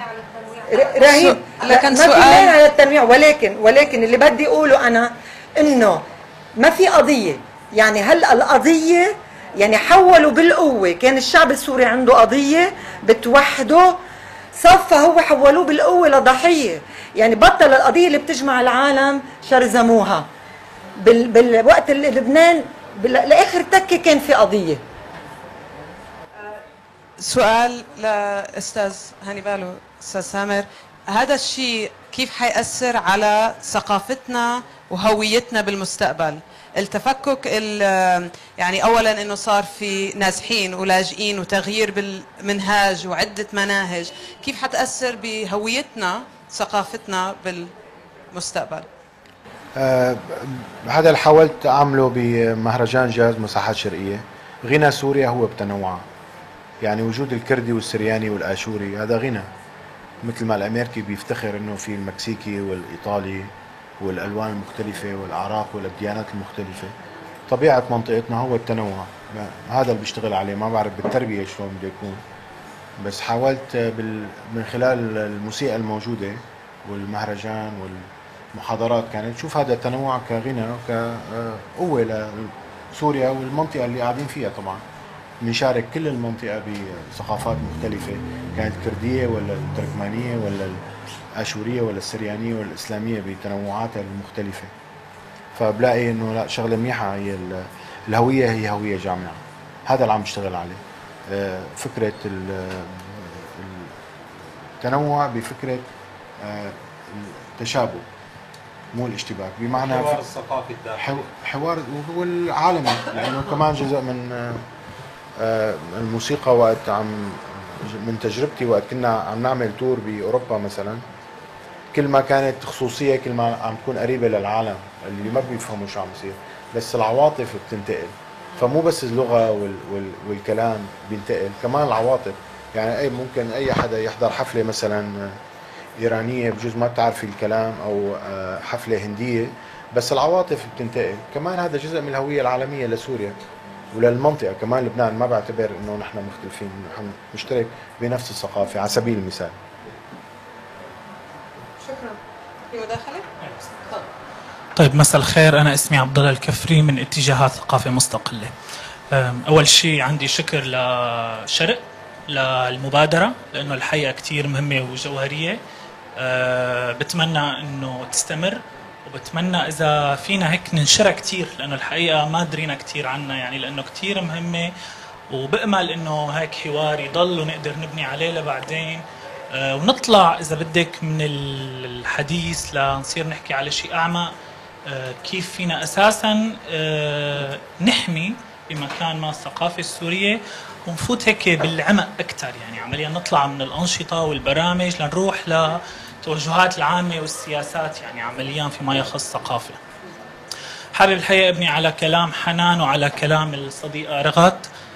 Speaker 5: رهيب.
Speaker 1: لكن
Speaker 5: ما
Speaker 1: سؤال
Speaker 5: في مانع على التنويع، ولكن ولكن اللي بدي اقوله انا انه ما في قضيه. يعني هلا القضيه يعني حولوا بالقوة، كان الشعب السوري عنده قضية بتوحده، صفى هو حولوه بالقوة لضحية. يعني بطل القضية اللي بتجمع العالم شرذموها. بال... بالوقت اللي لبنان بال... لآخر تكة كان في قضية.
Speaker 1: سؤال لأستاذ هانيبال وأستاذ سامر، هذا الشيء كيف حيأثر على ثقافتنا وهويتنا بالمستقبل؟ التفكك يعني اولا انه صار في نازحين ولاجئين وتغيير بالمنهاج وعده مناهج، كيف حتاثر بهويتنا ثقافتنا بالمستقبل؟
Speaker 4: آه هذا اللي حاولت اعمله بمهرجان جاز مساحات شرقيه. غنى سوريا هو بتنوعه، يعني وجود الكردي والسرياني والاشوري هذا غنى، مثل ما الامريكي بيفتخر انه في المكسيكي والايطالي والالوان المختلفه والاعراق والديانات المختلفه. طبيعه منطقتنا هو التنوع، هذا اللي بيشتغل عليه. ما بعرف بالتربيه شلون بده يكون، بس حاولت بال... من خلال الموسيقى الموجوده والمهرجان والمحاضرات كانت شوف هذا التنوع كغنى وكقوه لسوريا والمنطقه اللي قاعدين فيها. طبعا بنشارك كل المنطقه بثقافات مختلفه، كانت كرديه ولا التركمانيه ولا الاشوريه ولا السريانيه ولا الاسلاميه بتنوعاتها المختلفه. فبلاقي انه لا، شغله منيحه هي الهويه، هي هويه جامعه. هذا اللي عم بشتغل عليه، فكره التنوع بفكره التشابه مو الاشتباك، بمعنى
Speaker 3: الحوار الثقافي الداخلي،
Speaker 4: حوار والعالمي، لانه كمان جزء من الموسيقى. وقت عم من تجربتي وقت كنا عم نعمل تور باوروبا مثلا، كل ما كانت خصوصيه كل ما عم تكون قريبه للعالم اللي ما بيفهموا شو عم يصير، بس العواطف بتنتقل. فمو بس اللغه وال وال والكلام بينتقل، كمان العواطف. يعني اي ممكن اي حدا يحضر حفله مثلا ايرانيه بجوز ما بتعرفي الكلام، او حفله هنديه، بس العواطف بتنتقل. كمان هذا جزء من الهويه العالميه لسوريا وللمنطقه. كمان لبنان ما بعتبر انه نحن مختلفين، نحن نشترك بنفس الثقافه على سبيل المثال.
Speaker 1: شكرا. في مداخله؟
Speaker 10: طيب، مساء الخير. انا اسمي عبد الله الكفري من اتجاهات ثقافه مستقله. اول شيء عندي شكر لشرق للمبادره، لانه الحقيقه كثير مهمه وجوهريه. بتمنى انه تستمر، وبتمنى اذا فينا هيك ننشرها كثير، لانه الحقيقه ما درينا كثير عنها، يعني لانه كثير مهمه. وبامل انه هيك حوار يضل ونقدر نبني عليه لبعدين، أه ونطلع اذا بدك من الحديث لنصير نحكي على شيء اعمق. أه كيف فينا اساسا أه نحمي بمكان ما الثقافه السوريه، ونفوت هيك بالعمق اكثر، يعني عمليا نطلع من الانشطه والبرامج لنروح للتوجهات العامه والسياسات، يعني عمليا فيما يخص الثقافه. حابب الحقيقه ابني على كلام حنان وعلى كلام الصديقه رغد،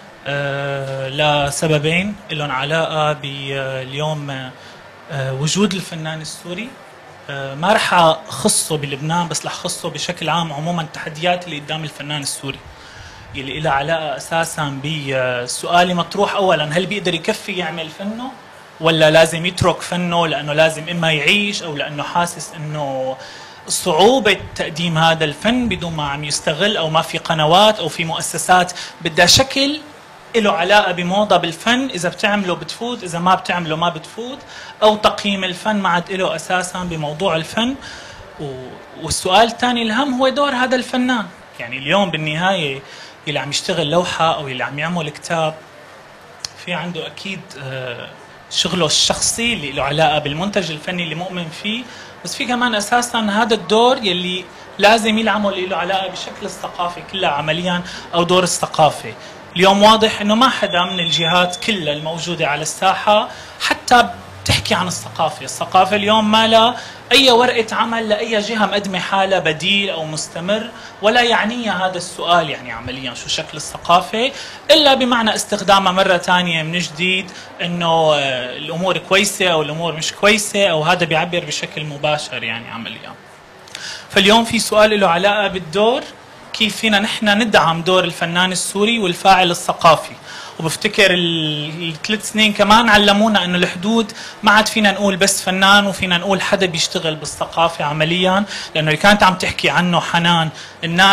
Speaker 10: أه لسببين لهم علاقه باليوم. أه وجود الفنان السوري، أه ما رح اخصه بلبنان، بس رح اخصه بشكل عام عموما التحديات اللي قدام الفنان السوري، اللي لها علاقه اساسا بالسؤال مطروح اولا: هل بيقدر يكفي يعمل فنه، ولا لازم يترك فنه لانه لازم اما يعيش، او لانه حاسس انه صعوبة تقديم هذا الفن بدون ما عم يستغل، او ما في قنوات او في مؤسسات بدها شكل له علاقة بموضة بالفن، إذا بتعمله بتفوت، إذا ما بتعمله ما بتفوت، أو تقييم الفن ما عاد له أساسا بموضوع الفن. والسؤال الثاني الأهم هو دور هذا الفنان. يعني اليوم بالنهاية اللي عم يشتغل لوحة أو اللي عم يعمل كتاب، في عنده أكيد شغله الشخصي اللي له علاقة بالمنتج الفني اللي مؤمن فيه، بس في كمان أساسا هذا الدور يلي لازم يلعبه اللي له علاقة بشكل الثقافة كلها عمليا، أو دور الثقافة. اليوم واضح انه ما حدا من الجهات كلها الموجوده على الساحه حتى بتحكي عن الثقافه، الثقافه اليوم ما لها اي ورقه عمل لاي جهه مقدمه حالها بديل او مستمر، ولا يعنيها هذا السؤال يعني عمليا شو شكل الثقافه، الا بمعنى استخدامها مره ثانيه من جديد انه الامور كويسه او الامور مش كويسه، او هذا بيعبر بشكل مباشر يعني عمليا. فاليوم في سؤال له علاقه بالدور، كيف فينا نحن ندعم دور الفنان السوري والفاعل الثقافي. وبفتكر الثلاث سنين كمان علمونا انه الحدود ما عاد فينا نقول بس فنان، وفينا نقول حدا بيشتغل بالثقافه عمليا، لانه اللي كانت عم تحكي عنه حنان الناس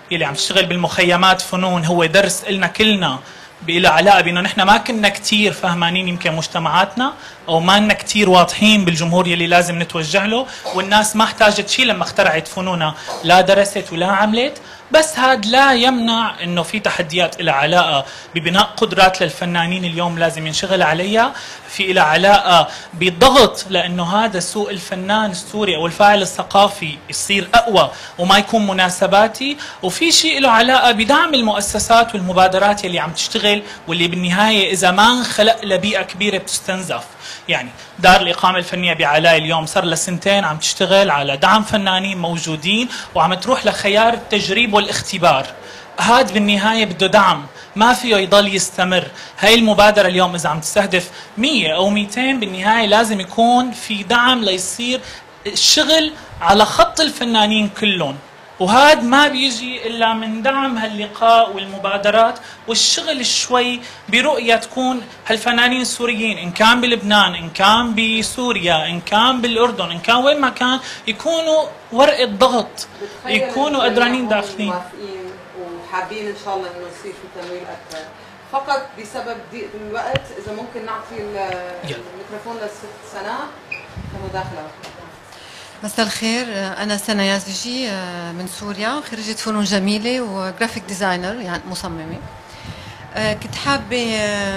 Speaker 10: يلي عم تشتغل بالمخيمات فنون هو درس إلنا كلنا له علاقه بانه نحن ما كنا كثير فهمانين يمكن مجتمعاتنا او ما كنا كثير واضحين بالجمهور يلي لازم نتوجه له، والناس ما احتاجت شيء لما اخترعت فنونها، لا درست ولا عملت. بس هذا لا يمنع انه في تحديات لها علاقه ببناء قدرات للفنانين اليوم لازم ينشغل عليها، في لها علاقه بالضغط لانه هذا سوق الفنان السوري او الفاعل الثقافي يصير اقوى وما يكون مناسباتي، وفي شيء له علاقه بدعم المؤسسات والمبادرات اللي عم تشتغل واللي بالنهايه اذا ما انخلق لها بيئه كبيره بتستنزف. يعني دار الإقامة الفنية بعلاء اليوم صار لها سنتين عم تشتغل على دعم فنانين موجودين وعم تروح لخيار التجريب والاختبار. هاد بالنهاية بده دعم، ما فيه يضل يستمر. هاي المبادرة اليوم إذا عم تستهدف مية أو مئتين بالنهاية لازم يكون في دعم ليصير الشغل على خط الفنانين كلهم، وهذا ما بيجي إلا من دعم هاللقاء والمبادرات والشغل شوي برؤية تكون هالفنانين السوريين إن كان بلبنان إن كان بسوريا إن كان بالأردن إن كان وين ما كان يكونوا ورقة ضغط، يكونوا قدرانين داخلين
Speaker 1: وحابين إن شاء الله إنه يصير في تمويل أكثر. فقط بسبب ضيق الوقت إذا ممكن نعطي الميكروفون للست سناء كمداخلة.
Speaker 11: مساء الخير، أنا سنة يازجي من سوريا، خريجة فنون جميلة وجرافيك ديزاينر يعني مصممة. كنت حابة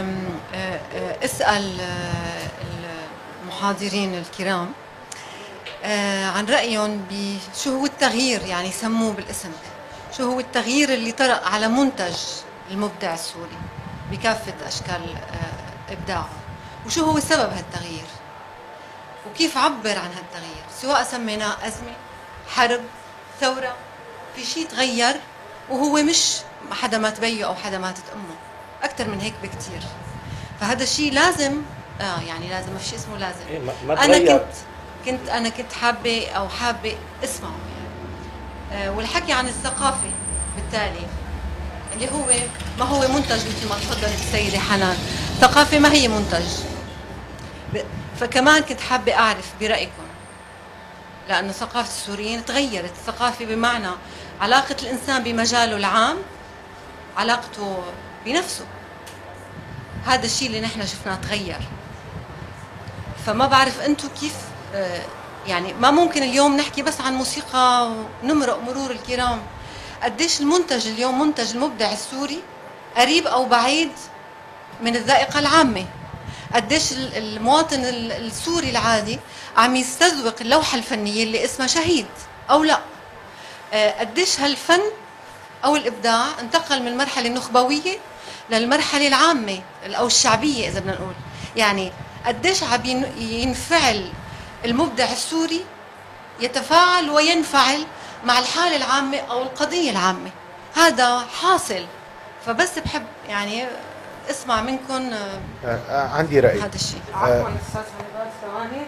Speaker 11: أسأل المحاضرين الكرام عن رأيهم بشو هو التغيير، يعني يسموه بالاسم، شو هو التغيير اللي طرأ على منتج المبدع السوري بكافة أشكال إبداعه، وشو هو سبب هالتغيير وكيف عبر عن هالتغيير، سواء سميناه أزمة، حرب، ثورة، في شيء تغير وهو مش حدا مات بيه أو حدا ماتت أمه، أكثر من هيك بكتير. فهذا الشيء لازم آه يعني لازم، ما في شيء اسمه لازم.
Speaker 3: إيه ما ما
Speaker 11: أنا كنت كنت أنا كنت حابة أو حابة أسمعه يعني. آه والحكي عن الثقافة بالتالي اللي هو ما هو منتج مثل ما تفضلت السيدة حنان، ثقافة ما هي منتج. فكمان كنت حابة أعرف برأيكم، لأنه ثقافة السوريين تغيرت، الثقافة بمعنى علاقة الإنسان بمجاله العام، علاقته بنفسه، هذا الشيء اللي نحن شفناه تغير. فما بعرف أنتم كيف يعني، ما ممكن اليوم نحكي بس عن موسيقى ونمرق مرور الكرام. قديش المنتج اليوم، منتج المبدع السوري قريب أو بعيد من الذائقة العامة، قديش المواطن السوري العادي عم يستذوق اللوحة الفنية اللي اسمها شهيد أو لا، قديش هالفن أو الإبداع انتقل من المرحلة النخبوية للمرحلة العامة أو الشعبية إذا بدنا نقول، يعني قديش عم ينفعل المبدع السوري، يتفاعل وينفعل مع الحالة العامة أو القضية العامة، هذا حاصل. فبس بحب يعني اسمع منكم
Speaker 4: آه آه عندي رأي
Speaker 11: هذا الشيء.
Speaker 1: عفوا استاذ هنبال ثواني.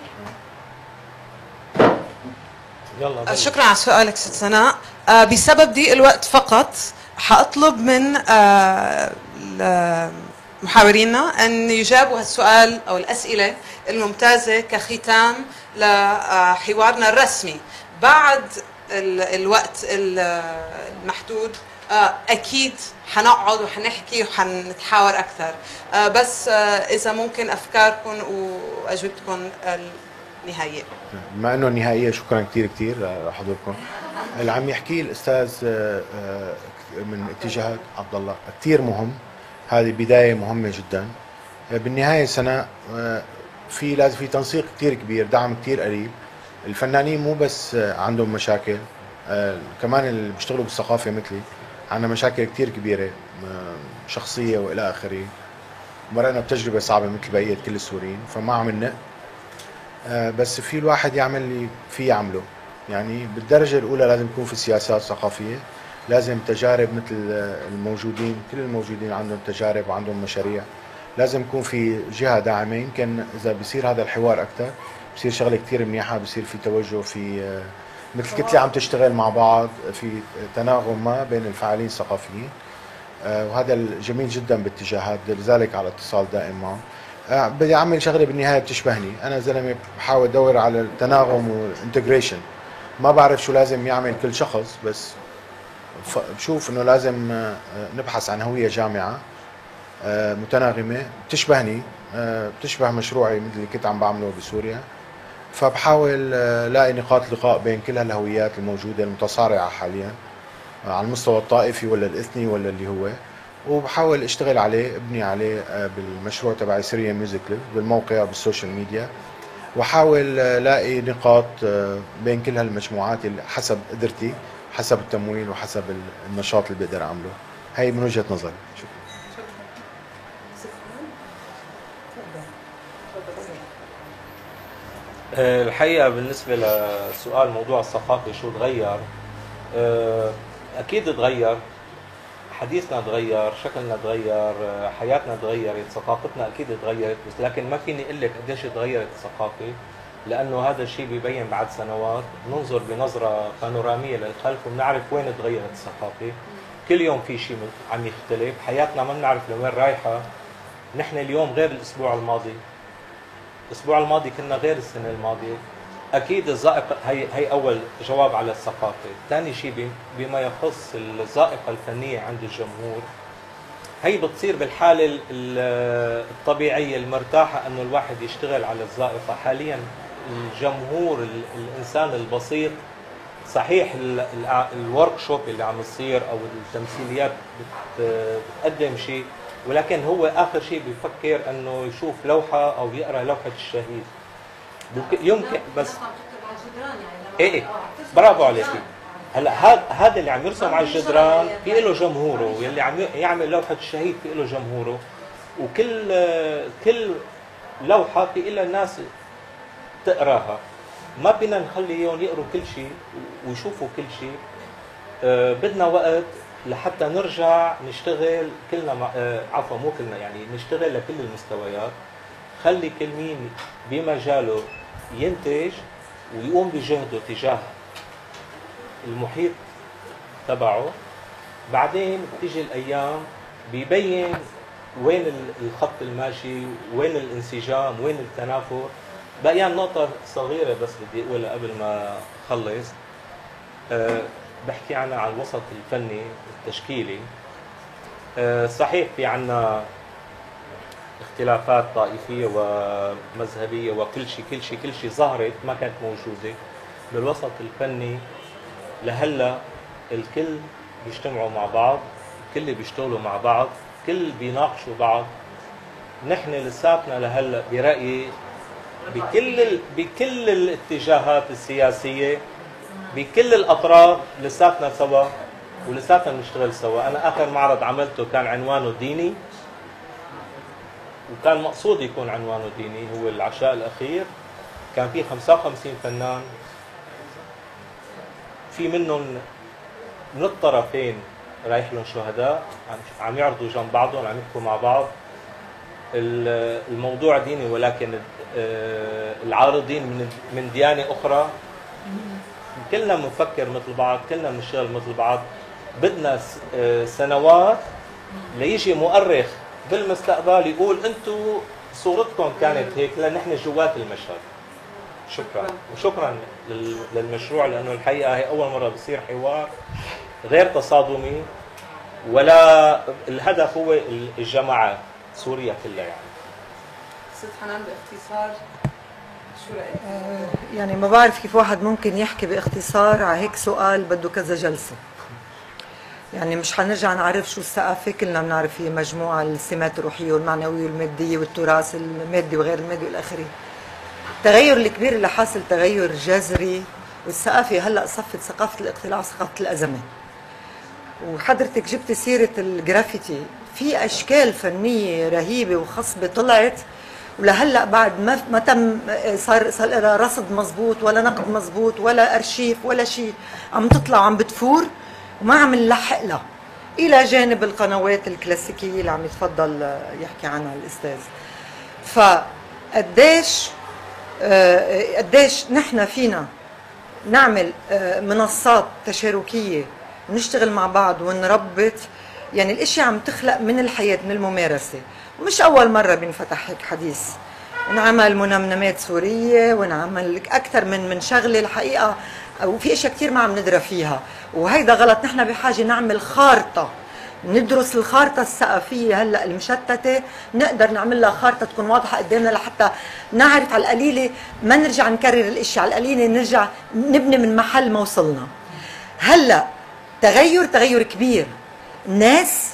Speaker 1: يلا شكرا على سؤالك ست سناء. آه بسبب ضيق الوقت فقط حاطلب من آه محاورينا ان يجابوا هالسؤال او الاسئله الممتازه كختام لحوارنا الرسمي. بعد الوقت المحدود أكيد حنقعد وحنحكي وحنتحاور أكثر، بس إذا ممكن أفكاركم وأجوبتكم النهائية.
Speaker 4: بما أنه النهائية شكرا كثير كثير لحضوركم. اللي عم يحكيه الأستاذ من اتجاهات عبد الله كثير مهم، هذه بداية مهمة جدا. بالنهاية سنة في لازم في تنسيق كثير كبير، دعم كثير قريب. الفنانين مو بس عندهم مشاكل، كمان اللي بيشتغلوا بالثقافة مثلي عندنا مشاكل كثير كبيرة شخصية وإلى آخره. مرقنا بتجربة صعبة مثل بقية كل السوريين، فما عم ننق، بس في الواحد يعمل اللي فيه يعمله. يعني بالدرجة الأولى لازم يكون في سياسات ثقافية، لازم تجارب مثل الموجودين، كل الموجودين عندهم تجارب وعندهم مشاريع، لازم يكون في جهة داعمة. يمكن إذا بيصير هذا الحوار أكثر بصير شغلة كثير منيحة، بصير في توجه، في مثل كتلة عم تشتغل مع بعض، في تناغم ما بين الفاعلين الثقافيين، وهذا الجميل جدا باتجاهات، لذلك على اتصال دائم معهم. بدي اعمل شغله بالنهايه بتشبهني، انا زلمه بحاول ادور على التناغم والانتجريشن، ما بعرف شو لازم يعمل كل شخص، بس بشوف انه لازم نبحث عن هويه جامعه متناغمه بتشبهني، بتشبه مشروعي مثل اللي كنت عم بعمله بسوريا. فبحاول لاقي نقاط لقاء بين كل هالهويات الموجوده المتصارعه حاليا على المستوى الطائفي ولا الاثني ولا اللي هو، وبحاول اشتغل عليه، ابني عليه بالمشروع تبعي سوريا ميوزك ليف بالموقع وبالسوشيال ميديا، واحاول لاقي نقاط بين كل هالمجموعات اللي حسب قدرتي، حسب التمويل وحسب النشاط اللي بقدر اعمله. هي من وجهه نظري. شكرا.
Speaker 3: الحقيقه بالنسبه لسؤال موضوع الثقافه شو تغير، اكيد تغير، حديثنا تغير، شكلنا تغير، حياتنا تغيرت، ثقافتنا اكيد تغيرت، بس لكن ما فيني اقول لك قديش تغيرت الثقافه، لانه هذا الشيء بيبين بعد سنوات، ننظر بنظره بانوراميه للخلف وبنعرف وين تغيرت الثقافه. كل يوم في شيء عم يختلف، حياتنا ما بنعرف لوين رايحه. نحن اليوم غير الاسبوع الماضي، الاسبوع الماضي كنا غير السنه الماضيه. اكيد الذائقه هي هي اول جواب على الثقافه. ثاني شيء بما يخص الذائقه الفنيه عند الجمهور، هي بتصير بالحاله الطبيعيه المرتاحه انه الواحد يشتغل على الذائقه. حاليا الجمهور الانسان البسيط صحيح الورك شوب اللي عم تصير او التمثيليات بتقدم شيء، ولكن هو اخر شيء بيفكر انه يشوف لوحه او يقرا لوحه الشهيد. يمكن بس ايه ايه برافو عليكي. هلا هذا هذا اللي عم يرسم على الجدران في له جمهوره، واللي عم يعمل لوحه الشهيد في له جمهوره، وكل كل لوحه في لها ناس تقراها. ما بدنا نخليهم يقروا كل شيء ويشوفوا كل شيء. أه بدنا وقت لحتى نرجع نشتغل كلنا مع... أه عفوا مو كلنا، يعني نشتغل لكل المستويات. خلي كل مين بمجاله ينتج ويقوم بجهده تجاه المحيط تبعه. بعدين بتيجي الايام بيبين وين الخط الماشي، وين الانسجام، وين التنافر. بقيان نقطة صغيرة بس بدي اقولها قبل ما اخلص. أه بحكي عنها عن الوسط الفني التشكيلي. أه صحيح في عنا اختلافات طائفية ومذهبية وكل شيء كل شيء كل شيء ظهرت ما كانت موجودة بالوسط الفني. لهلا الكل بيجتمعوا مع بعض، الكل بيشتغلوا مع بعض، الكل بيناقشوا بعض. نحن لساتنا لهلا برأيي بكل ال... بكل الاتجاهات السياسية بكل الأطراف لساتنا سوا ولساتنا بنشتغل سوا. أنا آخر معرض عملته كان عنوانه ديني، وكان مقصود يكون عنوانه ديني، هو العشاء الأخير. كان فيه خمسة وخمسين فنان، في منهم من الطرفين رايح لهم شهداء عم يعرضوا جنب بعضهم، عم يحكوا مع بعض. الموضوع ديني ولكن العارضين من من ديانة أخرى كلنا بنفكر مثل بعض، كلنا بنشتغل مثل بعض. بدنا سنوات ليجي مؤرخ بالمستقبل يقول انتم صورتكم كانت هيك، لان نحن جوات المشهد. شكرا وشكرا للمشروع، لانه الحقيقه هي اول مره بصير حوار غير تصادمي، ولا الهدف هو الجماعات سوريا كلها. يعني
Speaker 1: ست حنان باختصار شو رايك؟
Speaker 5: آه يعني ما بعرف كيف واحد ممكن يحكي باختصار على هيك سؤال بده كذا جلسه. يعني مش حنرجع نعرف شو الثقافه، كلنا بنعرف هي مجموعه السمات الروحيه والمعنويه والماديه والتراث المادي وغير المادي والى اخره. التغير الكبير اللي حاصل تغير جذري، والثقافه هلا صفت ثقافه الاقتلاع وثقافه الازمه. وحضرتك جبت سيره الجرافيتي، في اشكال فنيه رهيبه وخصبه طلعت ولهلا بعد ما ما تم صار صار لها رصد مزبوط ولا نقد مزبوط ولا ارشيف ولا شيء، عم تطلع عم بتفور وما عم نلحق لها، الى جانب القنوات الكلاسيكيه اللي عم يتفضل يحكي عنها الاستاذ. فقديش قديش نحن فينا نعمل منصات تشاركيه ونشتغل مع بعض ونربط. يعني الاشياء عم تخلق من الحياه من الممارسه، ومش اول مره بنفتح هيك حديث. انعمل منمنمات سوريه وانعمل اكثر من من شغله الحقيقه وفي اشياء كثير ما عم ندرى فيها، وهيدا غلط. نحن بحاجه نعمل خارطه، ندرس الخارطه الثقافيه هلا المشتته، نقدر نعمل لها خارطه تكون واضحه قدامنا لحتى نعرف على القليله ما نرجع نكرر الاشياء، على القليله نرجع نبني من محل ما وصلنا. هلا تغير تغير كبير. الناس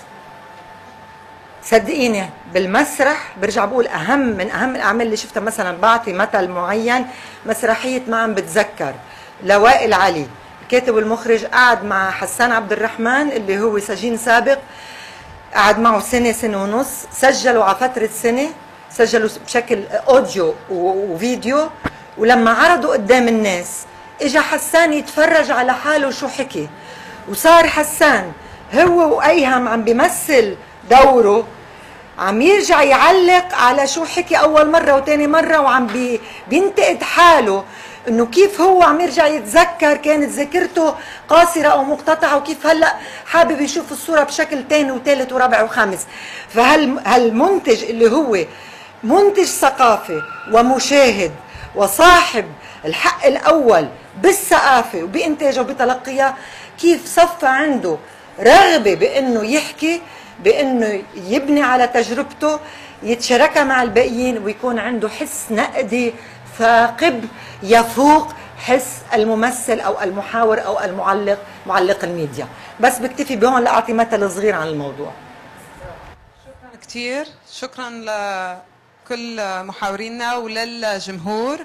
Speaker 5: صدقيني بالمسرح برجع بقول اهم من اهم الاعمال اللي شفتها، مثلا بعطي مثل معين، مسرحيه ما عم بتذكر لوائل علي الكاتب والمخرج، قعد مع حسان عبد الرحمن اللي هو سجين سابق، قعد معه سنه سنه ونص، سجلوا على فتره سنه، سجلوا بشكل اوديو وفيديو، ولما عرضوا قدام الناس اجى حسان يتفرج على حاله شو حكي، وصار حسان هو وايهم عم بيمثل دوره، عم يرجع يعلق على شو حكي اول مره وثاني مره، وعم بي بينتقد حاله انه كيف هو عم يرجع يتذكر كانت ذاكرته قاصره او مقتطعه، وكيف هلا حابب يشوف الصوره بشكل ثاني وثالث ورابع وخامس. فهل هالمنتج اللي هو منتج ثقافي ومشاهد وصاحب الحق الاول بالثقافه وبانتاجه وبتلقيها، كيف صفى عنده رغبه بانه يحكي، بانه يبني على تجربته، يتشاركها مع الباقيين، ويكون عنده حس نقدي ثاقب يفوق حس الممثل او المحاور او المعلق، معلق الميديا. بس بكتفي بهون لاعطي مثل صغير عن الموضوع.
Speaker 1: شكرا كثير، شكرا لكل محاورينا وللجمهور.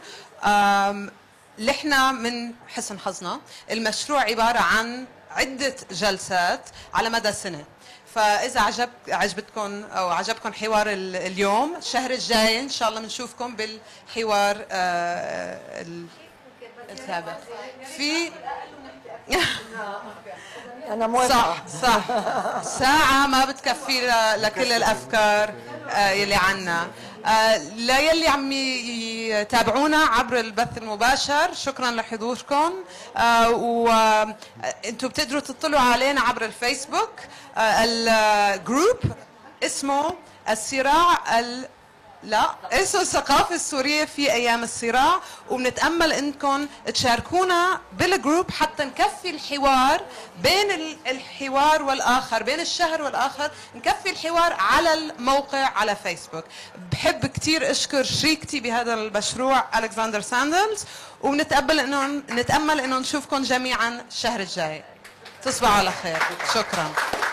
Speaker 1: لحنا من حسن حظنا المشروع عباره عن عده جلسات على مدى سنه، فاذا عجب عجبتكم او عجبكم حوار اليوم، الشهر الجاي ان شاء الله بنشوفكم بالحوار السابق. في
Speaker 5: انا موافقه.
Speaker 1: صح صح ساعه ما بتكفي لكل الافكار يلي عنا. ليلي عم يتابعونا عبر البث المباشر، شكرا لحضوركم، وانتم بتقدروا تطلعوا علينا عبر الفيسبوك. الجروب اسمه الصراع ال... لا اسمه الثقافة السورية في أيام الصراع، وبنتأمل أنكم تشاركونا بالجروب حتى نكفي الحوار بين الحوار والآخر، بين الشهر والآخر، نكفي الحوار على الموقع على فيسبوك. بحب كتير أشكر شريكتي بهذا المشروع ألكسندر ساندلز، ونتقبل أنه نتأمل أنه نشوفكم جميعا الشهر الجاي. تصبحوا على خير، شكرا.